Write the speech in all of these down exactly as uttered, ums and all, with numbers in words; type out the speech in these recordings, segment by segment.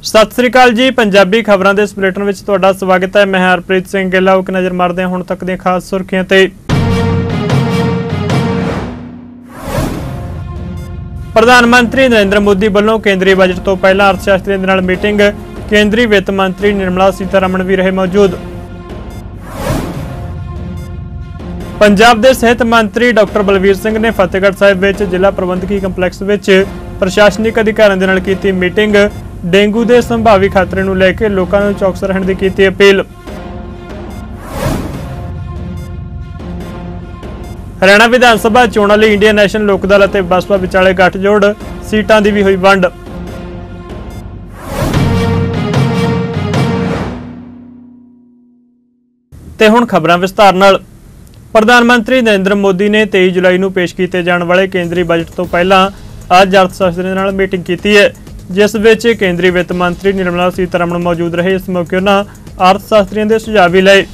सत श्री अकाल जी। पंजाबी खबरों के बुलेटिन में तुहाडा स्वागत है। मैं हरप्रीत सिंह गिल्ला। एक नज़र मारते हैं हुण तक दी खास सुर्खियां ते। प्रधानमंत्री नरेंद्र मोदी वालों केंद्रीय बजट तो पहला अर्थशास्त्रियों के नाल मीटिंग। केंद्रीय वित्त मंत्री निर्मला सीतारमण भी रहे मौजूद। पंजाब के सेहत मंत्री डॉक्टर बलवीर सिंह ने फतेहगढ़ साहिब विच जिला प्रबंधकी कंपलैक्स विच प्रशासनिक अधिकारियों के नाल कीती मीटिंग। डेंगू के संभावी खतरे नूं लैके लोकां नूं चौकस रहण दी कीती अपील। हरियाणा विधान सभा चोणां लई इंडियन नैशनल लोक दल अते बसपा विचाले गठजोड़। सीटां दी भी हुई वंड। ते हुण खबरां विस्तार नाल। प्रधानमंत्री नरेंद्र मोदी ने तेईस जुलाई नूं पेश किए जाने वाले केंद्रीय बजट तो पहला अज अर्थशास्त्रियों नाल मीटिंग की है, जिस विच केंद्रीय वित्त मंत्री निर्मला सीतारमण मौजूद रहे। इस मौके उन्होंने अर्थशास्त्रियों के सुझाव भी लए।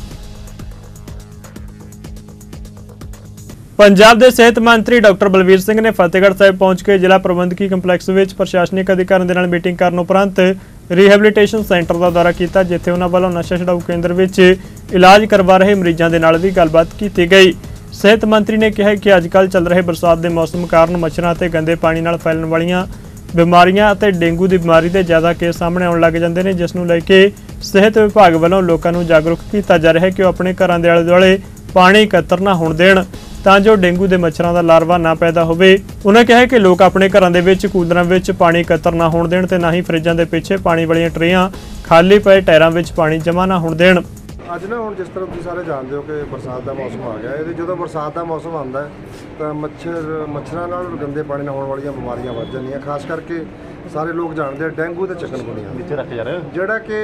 पंजाब के सेहत मंत्री डॉक्टर बलवीर सिंह ने फतेहगढ़ साहिब पहुंच के जिला प्रबंधकी कंपलैक्स विच प्रशासनिक अधिकारियों के नाल मीटिंग करने उपरंत रिहेबिलिटेशन सेंटर का दौरा किया, जिथे उन्होंने वालों नशा छुड़ाऊ केंद्र विच इलाज करवा रहे मरीजों के नाल भी गलबात की गई। सेहत मंत्री ने कहा कि अजकल चल रहे बरसात के मौसम कारण मच्छरों ते गंदे पानी नाल फैलण वालियां बीमारियां ते डेंगू की बीमारी के ज़्यादा केस सामने आउण लग जाते हैं, जिसनूं लैके सेहत विभाग वालों लोगों को जागरूक किया जा रहा है कि वह अपने घरों के आले दुआले पानी इकत्तर ना होण देण तां जो डेंगू के मच्छरों का लार्वा ना पैदा होवे। उन्होंने कहा कि लोग अपने घरों के विच कूलरां विच पानी इकत्तर ना होण देण ते ना ही फ्रिजां के पिछे पानी वालियां ट्रेयां खाली पे टायरां विच पानी जमा ना होण देण। ਅੱਜ ਨਾ ਹੁਣ ਜਿਸ ਤਰ੍ਹਾਂ ਤੁਸੀਂ ਸਾਰੇ ਜਾਣਦੇ ਹੋ ਕਿ ਬਰਸਾਤ ਦਾ ਮੌਸਮ ਆ ਗਿਆ। ਇਹਦੇ ਜਦੋਂ ਬਰਸਾਤ ਦਾ ਮੌਸਮ ਆਉਂਦਾ ਤਾਂ ਮੱਛਰ ਮੱਛਰਾਂ ਨਾਲ ਗੰਦੇ ਪਾਣੀ ਨਾਲ ਹੋਣ ਵਾਲੀਆਂ ਬਿਮਾਰੀਆਂ ਵੱਧ ਜਾਂਦੀਆਂ। ਖਾਸ ਕਰਕੇ ਸਾਰੇ ਲੋਕ ਜਾਣਦੇ ਆ ਡੇਂਗੂ ਤੇ ਚਿਕਨਗੁਨੀਆ ਨੀਚੇ ਰੱਖ ਜਾ ਰਹੇ ਜਿਹੜਾ ਕਿ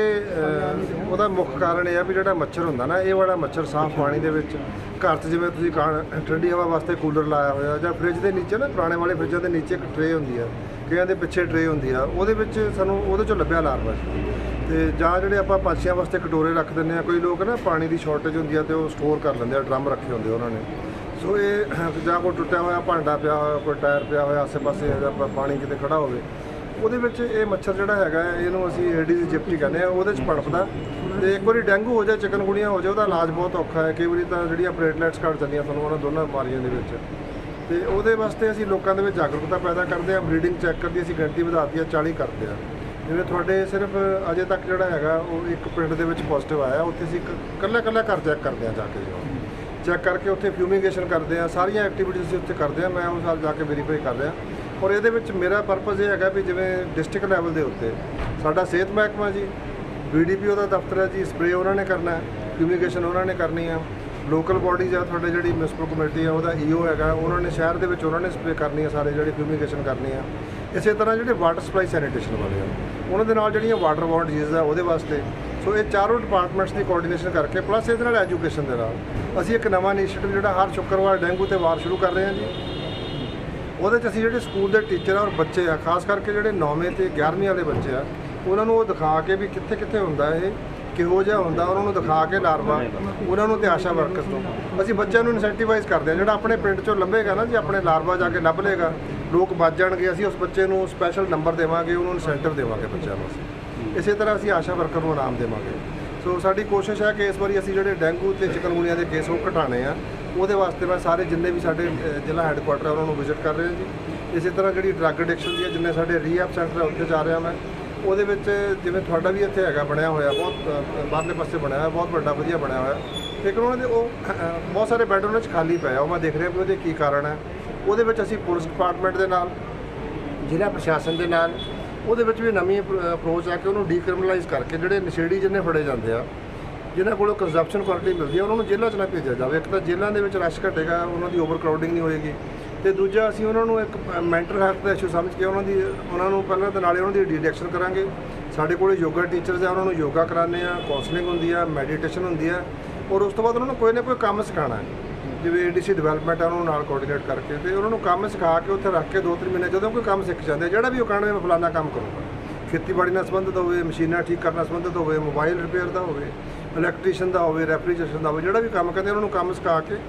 ਉਹਦਾ ਮੁੱਖ ਕਾਰਨ ਇਹ ਆ ਵੀ ਜਿਹੜਾ ਮੱਛਰ ਹੁੰਦਾ ਨਾ, ਇਹ ਵਾਲਾ ਮੱਛਰ ਸਾਫ਼ ਪਾਣੀ ਦੇ ਵਿੱਚ ਘਰ 'ਚ ਜਿਵੇਂ ਤੁਸੀਂ ਠੰਡੀ ਹਵਾ ਵਾਸਤੇ ਕੂਲਰ ਲਾਇਆ ਹੋਇਆ ਜਾਂ ਫ੍ਰਿਜ ਦੇ ਨੀਚੇ ਨਾ, ਪੁਰਾਣੇ ਵਾਲੇ ਫ੍ਰਿਜਾਂ ਦੇ ਨੀਚੇ ਇੱਕ ਟਰੇ ਹੁੰਦੀ ਆ, ਕਈਆਂ ਦੇ ਪਿੱਛੇ ਟਰੇ ਹੁੰਦੀ ਆ, ਉਹਦੇ ਵਿੱਚ ਸਾਨੂੰ ਉਹਦੇ 'ਚੋਂ ਲੱਭਿਆ ਲਾਰਵਾ ਤੇ ਜਾਂ ਜਿਹੜੇ ਆਪਾਂ ਪੰਛੀਆਂ ਵਾਸਤੇ ਕਟੋਰੇ ਰੱਖ ਦਿੰਦੇ ਆ। ਕੋਈ ਲੋਕ ਨਾ ਪਾਣੀ ਦੀ ਸ਼ਾਰਟੇਜ ਹੁੰਦੀ ਆ ਤੇ ਉਹ ਸਟੋਰ ਕਰ ਲੈਂਦੇ ਆ, ਡਰਮ ਰੱਖੇ ਹੁੰਦੇ ਉਹਨਾਂ ਨੇ। ਸੋ ਇਹ ਜਾਂ ਕੋਈ ਟੁੱਟਿਆ ਹੋਇਆ ਭਾਂਡਾ ਪਿਆ ਹੋਇਆ, ਕੋਈ ਟਾਇਰ ਪਿਆ ਹੋਇਆ ਆਸੇ ਪਾਸੇ, ਜਾਂ ਪਾਣੀ ਕਿਤੇ ਖੜਾ ਹੋਵੇ, ਉਹਦੇ ਵਿੱਚ ਇਹ ਮੱਛਰ ਜਿਹੜਾ ਹੈਗਾ ਇਹਨੂੰ ਅਸੀਂ ਏਡੀਜ਼ ਇਜਿਪਟੀ ਕਹਿੰਦੇ ਆ, ਉਹਦੇ 'ਚ ਪਣਪਦਾ ਤੇ ਇੱਕ ਵਾਰੀ ਡੇਂਗੂ ਹੋ ਜਾਏ, ਚਿਕਨਗੁਨੀਆ ਹੋ ਜਾਏ, ਉਹਦਾ ਇਲਾਜ ਬਹੁਤ ਔਖਾ ਹੈ। ਕਈ ਵਾਰੀ ਤਾਂ ਜਿਹੜੀਆਂ ਪਲੇਟਲੈਟਸ ਘੱਟ ਜਾਂਦੀਆਂ ਤੁਹਾਨੂੰ ਉਹਨਾਂ ਦੋਨਾਂ ਬਿਮਾਰੀਆਂ ਦੇ ਵਿੱਚ। ਤੇ ਉਹਦੇ ਵਾਸਤੇ ਅਸੀਂ ਲੋਕਾਂ ਦੇ ਵਿੱਚ ਜਾਗਰੂਕਤਾ ਪੈਦਾ ਕਰਦੇ ਆ। ਬਰੀਡਿੰਗ ਚੈੱਕ ਕਰਦੀ ਅਸੀਂ ਗਿਣਤੀ ਵਧਾਤੀ ਆ, ਚਾਲੀ ਕਰਦੇ ਆ। ਜਿਵੇਂ ਤੁਹਾਡੇ ਸਿਰਫ ਅਜੇ ਤੱਕ ਜਿਹੜਾ ਹੈਗਾ ਉਹ ਇੱਕ ਪਿੰਡ ਦੇ ਵਿੱਚ ਪੋਜ਼ਿਟਿਵ ਆਇਆ, ਉੱਥੇ ਅਸੀਂ ਇਕੱਲਾ ਇਕੱਲਾ ਘਰ ਚੈੱਕ ਕਰਦੇ ਹਾਂ, ਜਾ ਕੇ ਚੈੱਕ ਕਰਕੇ ਉੱਥੇ ਫਿਊਮੀਗੇਸ਼ਨ ਕਰਦੇ ਹਾਂ, ਸਾਰੀਆਂ ਐਕਟੀਵਿਟੀਜ਼ ਅਸੀਂ ਉੱਥੇ ਕਰਦੇ ਹਾਂ। ਮੈਂ ਉਹ ਸਾਲ ਜਾ ਕੇ ਵੈਰੀਫਾਈ ਕਰ ਰਿਹਾ। ਔਰ ਇਹਦੇ ਵਿੱਚ ਮੇਰਾ ਪਰਪਸ ਇਹ ਹੈਗਾ ਵੀ ਜਿਵੇਂ ਡਿਸਟ੍ਰਿਕਟ ਲੈਵਲ ਦੇ ਉੱਤੇ ਸਾਡਾ ਸਿਹਤ ਮਹਿਕਮਾ ਜੀ, ਬੀ ਡੀ ਪੀ ਓ ਦਾ ਦਫ਼ਤਰ ਹੈ ਜੀ, ਸਪਰੇਅ ਉਹਨਾਂ ਨੇ ਕਰਨਾ, ਫਿਊਮੀਗੇਸ਼ਨ ਉਹਨਾਂ ਨੇ ਕਰਨੀ ਆ। ਲੋਕਲ ਬੋਡੀਜ਼ ਆ ਤੁਹਾਡੇ ਜਿਹੜੀ ਮਿਊਨਿਸਪਲ ਕਮੇਟੀ ਆ, ਉਹਦਾ ਈ ਓ ਹੈਗਾ, ਉਹਨਾਂ ਨੇ ਸ਼ਹਿਰ ਦੇ ਵਿੱਚ ਉਹਨਾਂ ਨੇ ਸਪਰੇਅ ਕਰਨੀ ਆ, ਸਾਰੇ ਜਿਹੜੀ ਫਿਊਮੀਗੇਸ਼ਨ ਕਰਨੀ ਆ। ਇਸੇ ਤਰ੍ਹਾਂ ਜਿਹੜੇ ਵਾਟਰ ਸਪਲਾਈ ਸੈਨੀਟੇਸ਼ਨ ਵਾਲੇ ਆ, ਉਹਨਾਂ ਦੇ ਨਾਲ ਜਿਹੜੀਆਂ ਵਾਟਰ ਬੋਰਨ ਡਿਜ਼ੀਜ਼ ਆ ਉਹਦੇ ਵਾਸਤੇ। ਸੋ ਇਹ ਚਾਰੋਂ ਡਿਪਾਰਟਮੈਂਟਸ ਦੀ ਕੋਆਰਡੀਨੇਸ਼ਨ ਕਰਕੇ ਪਲੱਸ ਇਹਦੇ ਨਾਲ ਐਜੂਕੇਸ਼ਨ ਦੇ ਨਾਲ ਅਸੀਂ ਇੱਕ ਨਵਾਂ ਇਨੀਸ਼ੀਏਟਿਵ ਜਿਹੜਾ ਹਰ ਸ਼ੁੱਕਰਵਾਰ ਡੇਂਗੂ ਤੇ ਵਾਰ ਸ਼ੁਰੂ ਕਰ ਰਹੇ ਹਾਂ ਜੀ। ਉਹਦੇ 'ਚ ਅਸੀਂ ਜਿਹੜੇ ਸਕੂਲ ਦੇ ਟੀਚਰ ਆ ਔਰ ਬੱਚੇ ਆ, ਖਾਸ ਕਰਕੇ ਜਿਹੜੇ ਨੌਵੇਂ ਤੇ ਗਿਆਰਵੀਂ ਵਾਲੇ ਬੱਚੇ ਆ, ਉਹਨਾਂ ਨੂੰ ਉਹ ਦਿਖਾ ਕੇ ਵੀ ਕਿੱਥੇ ਕਿੱਥੇ ਹੁੰਦਾ ਇਹ, ਕਿਹੋ ਜਿਹਾ ਹੁੰਦਾ, ਉਹਨਾਂ ਨੂੰ ਦਿਖਾ ਕੇ ਲਾਰਵਾ ਉਹਨਾਂ ਨੂੰ ਤੇ ਆਸ਼ਾ ਵਰਕਰ ਤੋਂ ਅਸੀਂ ਬੱਚਿਆਂ ਨੂੰ ਇਨਸੈਂਟੀਵਾਈਜ਼ ਕਰਦੇ ਹਾਂ। ਜਿਹੜਾ ਆਪਣੇ ਪਿੰਡ 'ਚੋਂ ਲੱਭੇਗਾ ਨਾ ਜੀ, ਆਪਣੇ ਲਾਰਵਾ ਜਾ ਕੇ ਲੱਭ ਲੇਗਾ, ਲੋਕ ਬਚ ਜਾਣਗੇ, ਅਸੀਂ ਉਸ ਬੱਚੇ ਨੂੰ ਸਪੈਸ਼ਲ ਨੰਬਰ ਦੇਵਾਂਗੇ, ਉਹਨੂੰ ਇਨਸੈਂਟਿਵ ਦੇਵਾਂਗੇ ਬੱਚਿਆਂ ਨੂੰ ਅਸੀਂ। ਇਸੇ ਤਰ੍ਹਾਂ ਅਸੀਂ ਆਸ਼ਾ ਵਰਕਰ ਨੂੰ ਇਨਾਮ ਦੇਵਾਂਗੇ। ਸੋ ਸਾਡੀ ਕੋਸ਼ਿਸ਼ ਹੈ ਕਿ ਇਸ ਵਾਰੀ ਅਸੀਂ ਜਿਹੜੇ ਡੇਂਗੂ ਤੇ ਚਿਕਨਗੁਨੀਆ ਦੇ ਕੇਸ ਉਹ ਘਟਾਉਣੇ ਆ। ਉਹਦੇ ਵਾਸਤੇ ਮੈਂ ਸਾਰੇ ਜਿੰਨੇ ਵੀ ਸਾਡੇ ਜ਼ਿਲ੍ਹਾ ਹੈੱਡਕੁਆਟਰ ਆ ਉਹਨਾਂ ਨੂੰ ਵਿਜ਼ਿਟ ਕਰ ਰਿਹਾ ਜੀ। ਇਸੇ ਤਰ੍ਹਾਂ ਜਿਹੜੀ ਡਰੱਗ ਐਡਿਕਸ਼ਨ ਦੀ ਜਿੰਨੇ ਸਾਡੇ ਰੀਹੈਬ ਸੈਂਟਰ ਆ ਉੱਥੇ ਜਾ ਰਿਹਾ ਮੈਂ। ਉਹਦੇ ਵਿੱਚ ਜਿਵੇਂ ਤੁਹਾਡਾ ਵੀ ਇੱਥੇ ਹੈਗਾ ਬਣਿਆ ਹੋਇਆ, ਬਹੁਤ ਬਾਹਰਲੇ ਪਾਸੇ ਬਣਿਆ ਹੋਇਆ, ਬਹੁਤ ਵੱਡਾ ਵਧੀਆ ਬਣਿਆ ਹੋਇਆ, ਲੇਕਿਨ ਉਹਨਾਂ ਦੇ ਉਹ ਬਹੁਤ ਸਾਰੇ ਬੈੱਡ ਉਹਨਾਂ 'ਚ ਖਾਲੀ ਪਏ ਆ। ਉਹ ਮੈਂ ਦੇਖ ਰਿਹਾ ਵੀ ਉਹਦੇ ਕੀ ਕਾਰਨ ਹੈ। ਉਹਦੇ ਵਿੱਚ ਅਸੀਂ ਪੁਲਿਸ ਡਿਪਾਰਟਮੈਂਟ ਦੇ ਨਾਲ, ਜ਼ਿਲ੍ਹਾ ਪ੍ਰਸ਼ਾਸਨ ਦੇ ਨਾਲ, ਉਹਦੇ ਵਿੱਚ ਵੀ ਨਵੀਂ ਅਪਰੋਚ ਆ ਕਿ ਉਹਨੂੰ ਡੀਕ੍ਰਿਮੀਨਲਾਈਜ਼ ਕਰਕੇ ਜਿਹੜੇ ਨਸ਼ੇੜੀ ਜਿੰਨੇ ਫੜੇ ਜਾਂਦੇ ਆ, ਜਿਨ੍ਹਾਂ ਕੋਲੋਂ ਕੰਜ਼ੰਪਸ਼ਨ ਕੁਆਲਿਟੀ ਮਿਲਦੀ ਆ, ਉਹਨਾਂ ਨੂੰ ਜੇਲ੍ਹਾਂ 'ਚ ਨਾ ਭੇਜਿਆ ਜਾਵੇ। ਇੱਕ ਤਾਂ ਜੇਲ੍ਹਾਂ ਦੇ ਵਿੱਚ ਰਸ਼ ਘਟੇਗਾ, ਉਹਨਾਂ ਦੀ ਓਵਰ ਕਰਾਊਡਿੰਗ ਨਹੀਂ ਹੋਏਗੀ, ਤੇ ਦੂਜਾ ਅਸੀਂ ਉਹਨਾਂ ਨੂੰ ਇੱਕ ਮੈਂਟਲ ਹੈਲਥ ਦਾ ਇਸ਼ੂ ਸਮਝ ਕੇ ਉਹਨਾਂ ਦੀ ਉਹਨਾਂ ਨੂੰ ਪਹਿਲਾਂ ਤਾਂ ਨਾਲੇ ਉਹਨਾਂ ਦੀ ਡੀਡੈਕਸ਼ਨ ਕਰਾਂਗੇ। ਸਾਡੇ ਕੋਲ ਯੋਗਾ ਟੀਚਰਸ ਆ, ਉਹਨਾਂ ਨੂੰ ਯੋਗਾ ਕਰਾਉਂਦੇ ਆ, ਕਾਉਂਸਲਿੰਗ ਹੁੰਦੀ ਆ, ਮੈਡੀਟੇਸ਼ਨ ਹੁੰਦੀ ਆ, ਔਰ ਉਸ ਤੋਂ ਬਾਅਦ ਉਹਨਾਂ ਨੂੰ ਕੋਈ ਨਾ ਕੋਈ ਕੰਮ ਸਿਖਾਉਣਾ ਹੈ। ਜਿਵੇਂ ਏ ਡੀ ਸੀ ਡਿਵੈਲਪਮੈਂਟ ਆ, ਉਹਨਾਂ ਨੂੰ ਨਾਲ ਕੋਆਰਡੀਨੇਟ ਕਰਕੇ ਤੇ ਉਹਨਾਂ ਨੂੰ ਕੰਮ ਸਿਖਾ ਕੇ ਉੱਥੇ ਰੱਖ ਕੇ ਦੋ ਤਿੰਨ ਮਹੀਨੇ ਜਦੋਂ ਕੋਈ ਕੰਮ ਸਿੱਖ ਜਾਂਦੇ, ਜਿਹੜਾ ਵੀ ਉਹ ਕਹਿਣਗੇ ਮੈਂ ਫਲਾਨਾ ਕੰਮ ਕਰੂੰਗਾ, ਖੇਤੀਬਾੜੀ ਨਾਲ ਸੰਬੰਧਿਤ ਹੋਵੇ, ਮਸ਼ੀਨਾਂ ਠੀਕ ਕਰਨ ਨਾਲ ਸੰਬੰਧਿਤ ਹੋਵੇ, ਮੋਬਾਈਲ ਰਿਪੇਅਰ ਦਾ ਹੋਵੇ, ਇਲੈਕਟ੍ਰੀਸ਼ੀਅਨ ਦਾ ਹੋਵੇ, ਰੈਫਰੀਜਰੇਸ਼ਨ ਦਾ ਹੋਵੇ, ਜਿਹੜਾ ਵੀ ਕੰਮ ਕਹਿੰਦੇ ਉਹਨਾਂ ਨੂੰ ਕੰਮ ਸਿਖਾ ਕੇ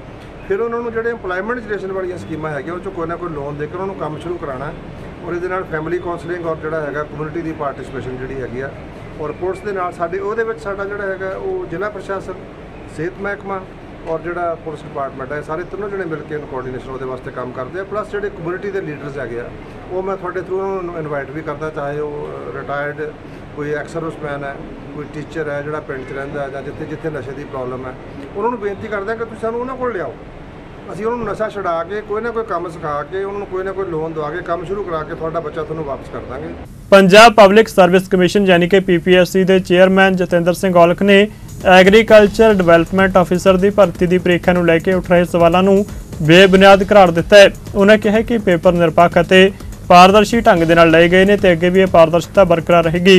ਫਿਰ ਉਹਨਾਂ ਨੂੰ ਜਿਹੜੇ ਇੰਪਲੋਇਮੈਂਟ ਜਨਰੇਸ਼ਨ ਵਾਲੀਆਂ ਸਕੀਮਾਂ ਹੈਗੀਆਂ ਉਹ 'ਚੋਂ ਕੋਈ ਨਾ ਕੋਈ ਲੋਨ ਦੇ ਕੇ ਉਹਨਾਂ ਨੂੰ ਕੰਮ ਸ਼ੁਰੂ ਕਰਾਉਣਾ ਔਰ ਇਹਦੇ ਨਾਲ ਫੈਮਿਲੀ ਕਾਉਂਸਲਿੰਗ ਔਰ ਜਿਹੜਾ ਹੈਗਾ ਕਮਿਊਨਿਟੀ ਦੀ ਪਾਰਟਿਸਿਪੇਸ਼ਨ ਜਿਹੜੀ ਹੈਗੀ ਆ ਔਰ ਰਿਪੋਰਟਸ ਦੇ ਨਾਲ ਸਾਡੇ ਉਹਦੇ ਵਿੱਚ ਸਾਡਾ ਜਿਹੜਾ ਹੈਗਾ ਉਹ ਜ਼ਿਲ੍ਹਾ ਪ੍ਰਸ਼ਾਸਨ, ਸਿਹਤ ਮਹਿਕਮਾ ਔਰ ਜਿਹੜਾ ਪੁਲਿਸ ਡਿਪਾਰਟਮੈਂਟ ਹੈ, ਸਾਰੇ ਤਿੰਨੋਂ ਜਿਹੜੇ ਮਿਲ ਕੇ ਕੋਆਰਡੀਨੇਸ਼ਨ ਉਹਦੇ ਵਾਸਤੇ ਕੰਮ ਕਰਦੇ ਆ। ਪਲੱਸ ਜਿਹੜੇ ਕਮਿਊਨਿਟੀ ਦੇ ਲੀਡਰਸ ਹੈਗੇ ਆ ਉਹ ਮੈਂ ਤੁਹਾਡੇ ਥਰੂ ਉਹਨਾਂ ਨੂੰ ਇਨਵਾਈਟ ਵੀ ਕਰਦਾ, ਚਾਹੇ ਉਹ ਰਿਟਾਇਰਡ ਕੋਈ ਐਕਸ ਸਰਵਿਸਮੈਨ ਹੈ, ਕੋਈ ਟੀਚਰ ਹੈ ਜਿਹੜਾ ਪਿੰਡ 'ਚ ਰਹਿੰਦਾ ਜਾਂ ਜਿੱਥੇ ਜਿੱਥੇ ਨਸ਼ੇ ਦੀ ਪ੍ਰੋਬਲਮ ਹੈ, ਉਹਨਾਂ ਨੂੰ ਬੇਨਤੀ ਕਰਦੇ ਹਾਂ ਕਿ ਤੁਸੀਂ ਸਾਨੂੰ ਉਹਨਾਂ ਕੋਲ ਲਿਆਓ। ਅਸੀਂ ਉਹਨਾਂ ਨੂੰ ਨਸ਼ਾ ਛੁਡਾ ਕੇ ਕੋਈ ਨਾ ਕੋਈ ਕੰਮ ਸਿਖਾ ਕੇ ਉਹਨਾਂ ਨੂੰ ਕੋਈ ਨਾ ਕੋਈ ਲੋਨ ਦਵਾ ਕੇ ਕੰਮ ਸ਼ੁਰੂ ਕਰਾ ਕੇ ਤੁਹਾਡਾ ਬੱਚਾ ਤੁਹਾਨੂੰ ਵਾਪਸ ਕਰ ਦਾਂਗੇ। ਪੰਜਾਬ ਪਬਲਿਕ ਸਰਵਿਸ ਕਮਿਸ਼ਨ ਯਾਨੀ ਕਿ ਪੀ ਪੀ ਐਸ ਸੀ ਦੇ ਚੇਅਰਮੈਨ ਜਤਿੰਦਰ ਸਿੰਘ ਔਲਖ ਨੇ ਐਗਰੀਕਲਚਰ ਡਿਵੈਲਪਮੈਂਟ ਆਫਿਸਰ ਦੀ ਭਰਤੀ ਦੀ ਪ੍ਰੀਖਿਆ ਨੂੰ ਲੈ ਕੇ ਉੱਠ ਰਹੇ ਸਵਾਲਾਂ ਨੂੰ ਬੇਬੁਨਿਆਦ ਕਰਾਰ ਦਿੱਤਾ ਹੈ। ਉਹਨਾਂ ਕਿਹਾ ਕਿ ਪੇਪਰ ਨਿਰਪੱਖ ਅਤੇ ਪਾਰਦਰਸ਼ੀ ਢੰਗ ਦੇ ਨਾਲ ਲਏ ਗਏ ਨੇ ਤੇ ਅੱਗੇ ਵੀ ਇਹ ਪਾਰਦਰਸ਼ਤਾ ਬਰਕਰਾਰ ਰਹੇਗੀ।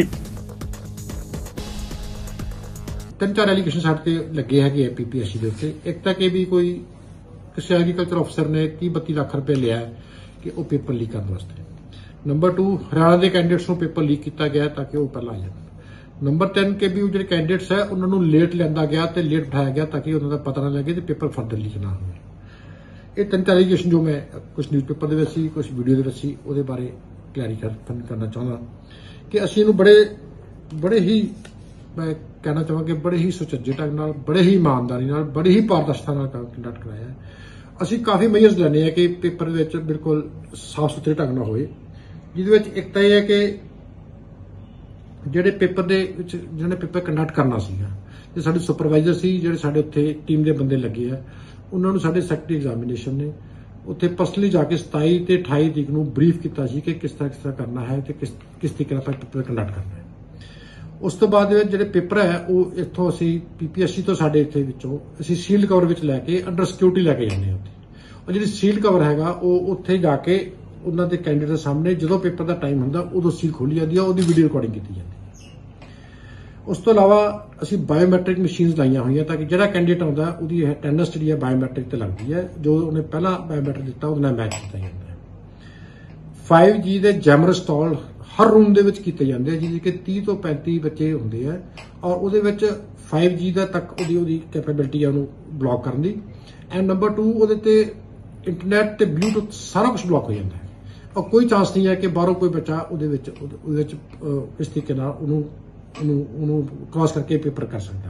ਤਿੰਨ ਚਾਰ ਐਲੀਗੇਸ਼ਨ ਸਾਡੇ ਤੇ ਲੱਗੇ ਹੈਗੇ ਪੀ ਪੀ ਐਸ ਸੀ ਦੇ ਉੱਤੇ। ਇੱਕ ਤਾਂ ਕਿ ਵੀ ਕੋਈ ਕਿਸੇ ਐਗਰੀਕਲਚਰ ਅਫਸਰ ਨੇ ਤੀਹ ਬੱਤੀ ਲੱਖ ਰੁਪਏ ਲਿਆ ਕਿ ਉਹ ਪੇਪਰ ਲੀਕ ਕਰਨ ਵਾਸਤੇ। ਨੰਬਰ ਟੂ, ਹਰਿਆਣਾ ਦੇ ਕੈਂਡੀਡੇਟਸ ਨੂੰ ਪੇਪਰ ਲੀਕ ਕੀਤਾ ਗਿਆ ਤਾਂ ਕਿ ਉਹ ਪਹਿਲਾਂ ਆ ਜਾਣ। ਨੰਬਰ ਤਿੰਨ ਕਿ ਵੀ ਉਹ ਜਿਹੜੇ ਕੈਂਡੀਡੇਟਸ ਹੈ ਉਹਨਾਂ ਨੂੰ ਲੇਟ ਲਿਆਂਦਾ ਗਿਆ ਤੇ ਲੇਟ ਬਿਠਾਇਆ ਗਿਆ ਤਾਂ ਕਿ ਉਹਨਾਂ ਦਾ ਪਤਾ ਨਾ ਲੱਗੇ ਤੇ ਪੇਪਰ ਫਰਦਰ ਲੀਕ ਨਾ ਹੋਵੇ। ਇਹ ਤਿੰਨ ਚਾਰ ਐਲੀਗੇਸ਼ਨ ਜੋ ਮੈਂ ਕੁਝ ਨਿਊਜ਼ਪੇਪਰ ਦੇ ਵਿੱਚ ਸੀ, ਕੁਝ ਵੀਡੀਓ ਦੇ ਵਿੱਚ ਸੀ, ਉਹਦੇ ਬਾਰੇ ਕਲੈਰੀਫਾਈ ਕਰਨਾ ਚਾਹੁੰਦਾ ਕਿ ਅਸੀਂ ਇਹਨੂੰ ਬੜੇ ਬੜੇ ਹੀ ਮੈਂ ਕਹਿਣਾ ਚਾਹਾਂਗਾ ਕਿ ਬੜੇ ਹੀ ਸੁਚੱਜੇ ਢੰਗ ਨਾਲ, ਬੜੇ ਹੀ ਇਮਾਨਦਾਰੀ ਨਾਲ, ਬੜੀ ਹੀ ਪਾਰਦਰਸ਼ਤਾ ਨਾਲ ਕੰਡਕਟ ਕਰਾਇਆ। ਅਸੀਂ ਕਾਫੀ ਮੇਜਰਸ ਲੈਣੇ ਆ ਕਿ ਪੇਪਰ ਵਿੱਚ ਬਿਲਕੁਲ ਸਾਫ਼ ਸੁਥਰੇ ਢੰਗ ਨਾਲ ਹੋਏ, ਜਿਹਦੇ ਵਿੱਚ ਇੱਕ ਤਾਂ ਇਹ ਹੈ ਕਿ ਜਿਹੜੇ ਪੇਪਰ ਦੇ ਵਿੱਚ ਜਿਹਨੇ ਪੇਪਰ ਕੰਡਕਟ ਕਰਨਾ ਸੀਗਾ ਤੇ ਸਾਡੇ ਸੁਪਰਵਾਈਜ਼ਰ ਸੀ, ਜਿਹੜੇ ਸਾਡੇ ਉੱਥੇ ਟੀਮ ਦੇ ਬੰਦੇ ਲੱਗੇ ਆ, ਉਹਨਾਂ ਨੂੰ ਸਾਡੇ ਸੈਕਟਰੀ ਐਗਜ਼ਾਮੀਨੇਸ਼ਨ ਨੇ ਉੱਥੇ ਪਰਸਨਲੀ ਜਾ ਕੇ ਸਤਾਈ ਤੇ ਅਠਾਈ ਤਰੀਕ ਨੂੰ ਬਰੀਫ ਕੀਤਾ ਸੀ ਕਿ ਕਿਸ ਤਰ੍ਹਾਂ ਕਿਸ ਤਰ੍ਹਾਂ ਕਰਨਾ ਹੈ ਤੇ ਕਿਸ ਕਿਸ ਤਰੀਕੇ ਨਾਲ ਪੇਪਰ ਕੰਡਕਟ ਕਰਨਾ ਹੈ। ਉਸ ਤੋਂ ਬਾਅਦ ਜਿਹੜੇ ਪੇਪਰ ਹੈ ਉਹ ਇੱਥੋਂ ਅਸੀਂ ਪੀ ਪੀ ਐਸ ਸੀ ਤੋਂ ਸਾਡੇ ਇੱਥੇ ਵਿੱਚੋਂ ਅਸੀਂ ਸੀਲਡ ਕਵਰ ਵਿੱਚ ਲੈ ਕੇ ਅੰਡਰ ਸਿਕਿਉਰਿਟੀ ਲੈ ਕੇ ਜਾਂਦੇ ਹਾਂ ਉੱਥੇ। ਉਹ ਜਿਹੜੀ ਸੀਲਡ ਕਵਰ ਹੈਗਾ ਉਹ ਉੱਥੇ ਜਾ ਕੇ ਉਹਨਾਂ ਦੇ ਕੈਂਡੀਡੇਟ ਦੇ ਸਾਹਮਣੇ ਜਦੋਂ ਪੇਪਰ ਦਾ ਟਾਈਮ ਹੁੰਦਾ ਉਦੋਂ ਸੀਲ ਖੋਲੀ ਜਾਂਦੀ ਹੈ, ਉਹਦੀ ਵੀਡੀਓ ਰਿਕਾਰਡਿੰਗ ਕੀਤੀ ਜਾਂਦੀ ਹੈ। ਉਸ ਤੋਂ ਇਲਾਵਾ ਅਸੀਂ ਬਾਇਓਮੈਟ੍ਰਿਕ ਮਸ਼ੀਨਸ ਲਾਈਆਂ ਹੋਈਆਂ ਤਾਂ ਕਿ ਜਿਹੜਾ ਕੈਂਡੀਡੇਟ ਆਉਂਦਾ ਉਹਦੀ ਅਟੈਂਡੈਂਸ ਜਿਹੜੀ ਹੈ ਬਾਇਓਮੈਟ੍ਰਿਕ ਤੇ ਲੱਗਦੀ ਹੈ, ਜੋ ਉਹਨੇ ਪਹਿਲਾਂ ਬਾਇਓਮੈਟ੍ਰਿਕ ਦਿੱਤਾ ਉਹਦੇ ਨਾਲ ਮੈਚ ਕੀਤਾ ਜਾਂਦਾ ਹੈ। ਫਾਈਵ ਜੀ ਦੇ ਜੈਮਰ ਇੰਸਟਾਲ ਹਰ ਰੂਮ ਦੇ ਵਿੱਚ ਕੀਤੇ ਜਾਂਦੇ ਆ, ਜਿਹਦੇ ਕਿ ਤੀਹ ਤੋਂ ਪੈਂਤੀ ਬੱਚੇ ਹੁੰਦੇ ਆ ਔਰ ਉਹਦੇ ਵਿੱਚ ਫਾਈਵ ਜੀ ਦਾ ਤੱਕ ਉਹਦੀ ਉਹਦੀ ਕੈਪੇਬਿਲਿਟੀ ਆ ਉਹਨੂੰ ਬਲੌਕ ਕਰਨ ਦੀ। ਐਂਡ ਨੰਬਰ ਟੂ, ਉਹਦੇ ਤੇ ਇੰਟਰਨੈਟ ਤੇ ਬਲੂਟੁੱਥ ਸਾਰਾ ਕੁਝ ਬਲੌਕ ਹੋ ਜਾਂਦਾ ਹੈ ਔਰ ਕੋਈ ਚਾਂਸ ਨਹੀਂ ਹੈ ਕਿ ਬਾਹਰੋਂ ਕੋਈ ਬੱਚਾ ਉਹਦੇ ਵਿੱਚ ਉਹਦੇ ਵਿੱਚ ਇਸ ਤਰੀਕੇ ਨਾਲ ਉਹਨੂੰ ਉਹਨੂੰ ਉਹਨੂੰ ਕ੍ਰਾਸ ਕਰਕੇ ਪੇਪਰ ਕਰ ਸਕਦਾ।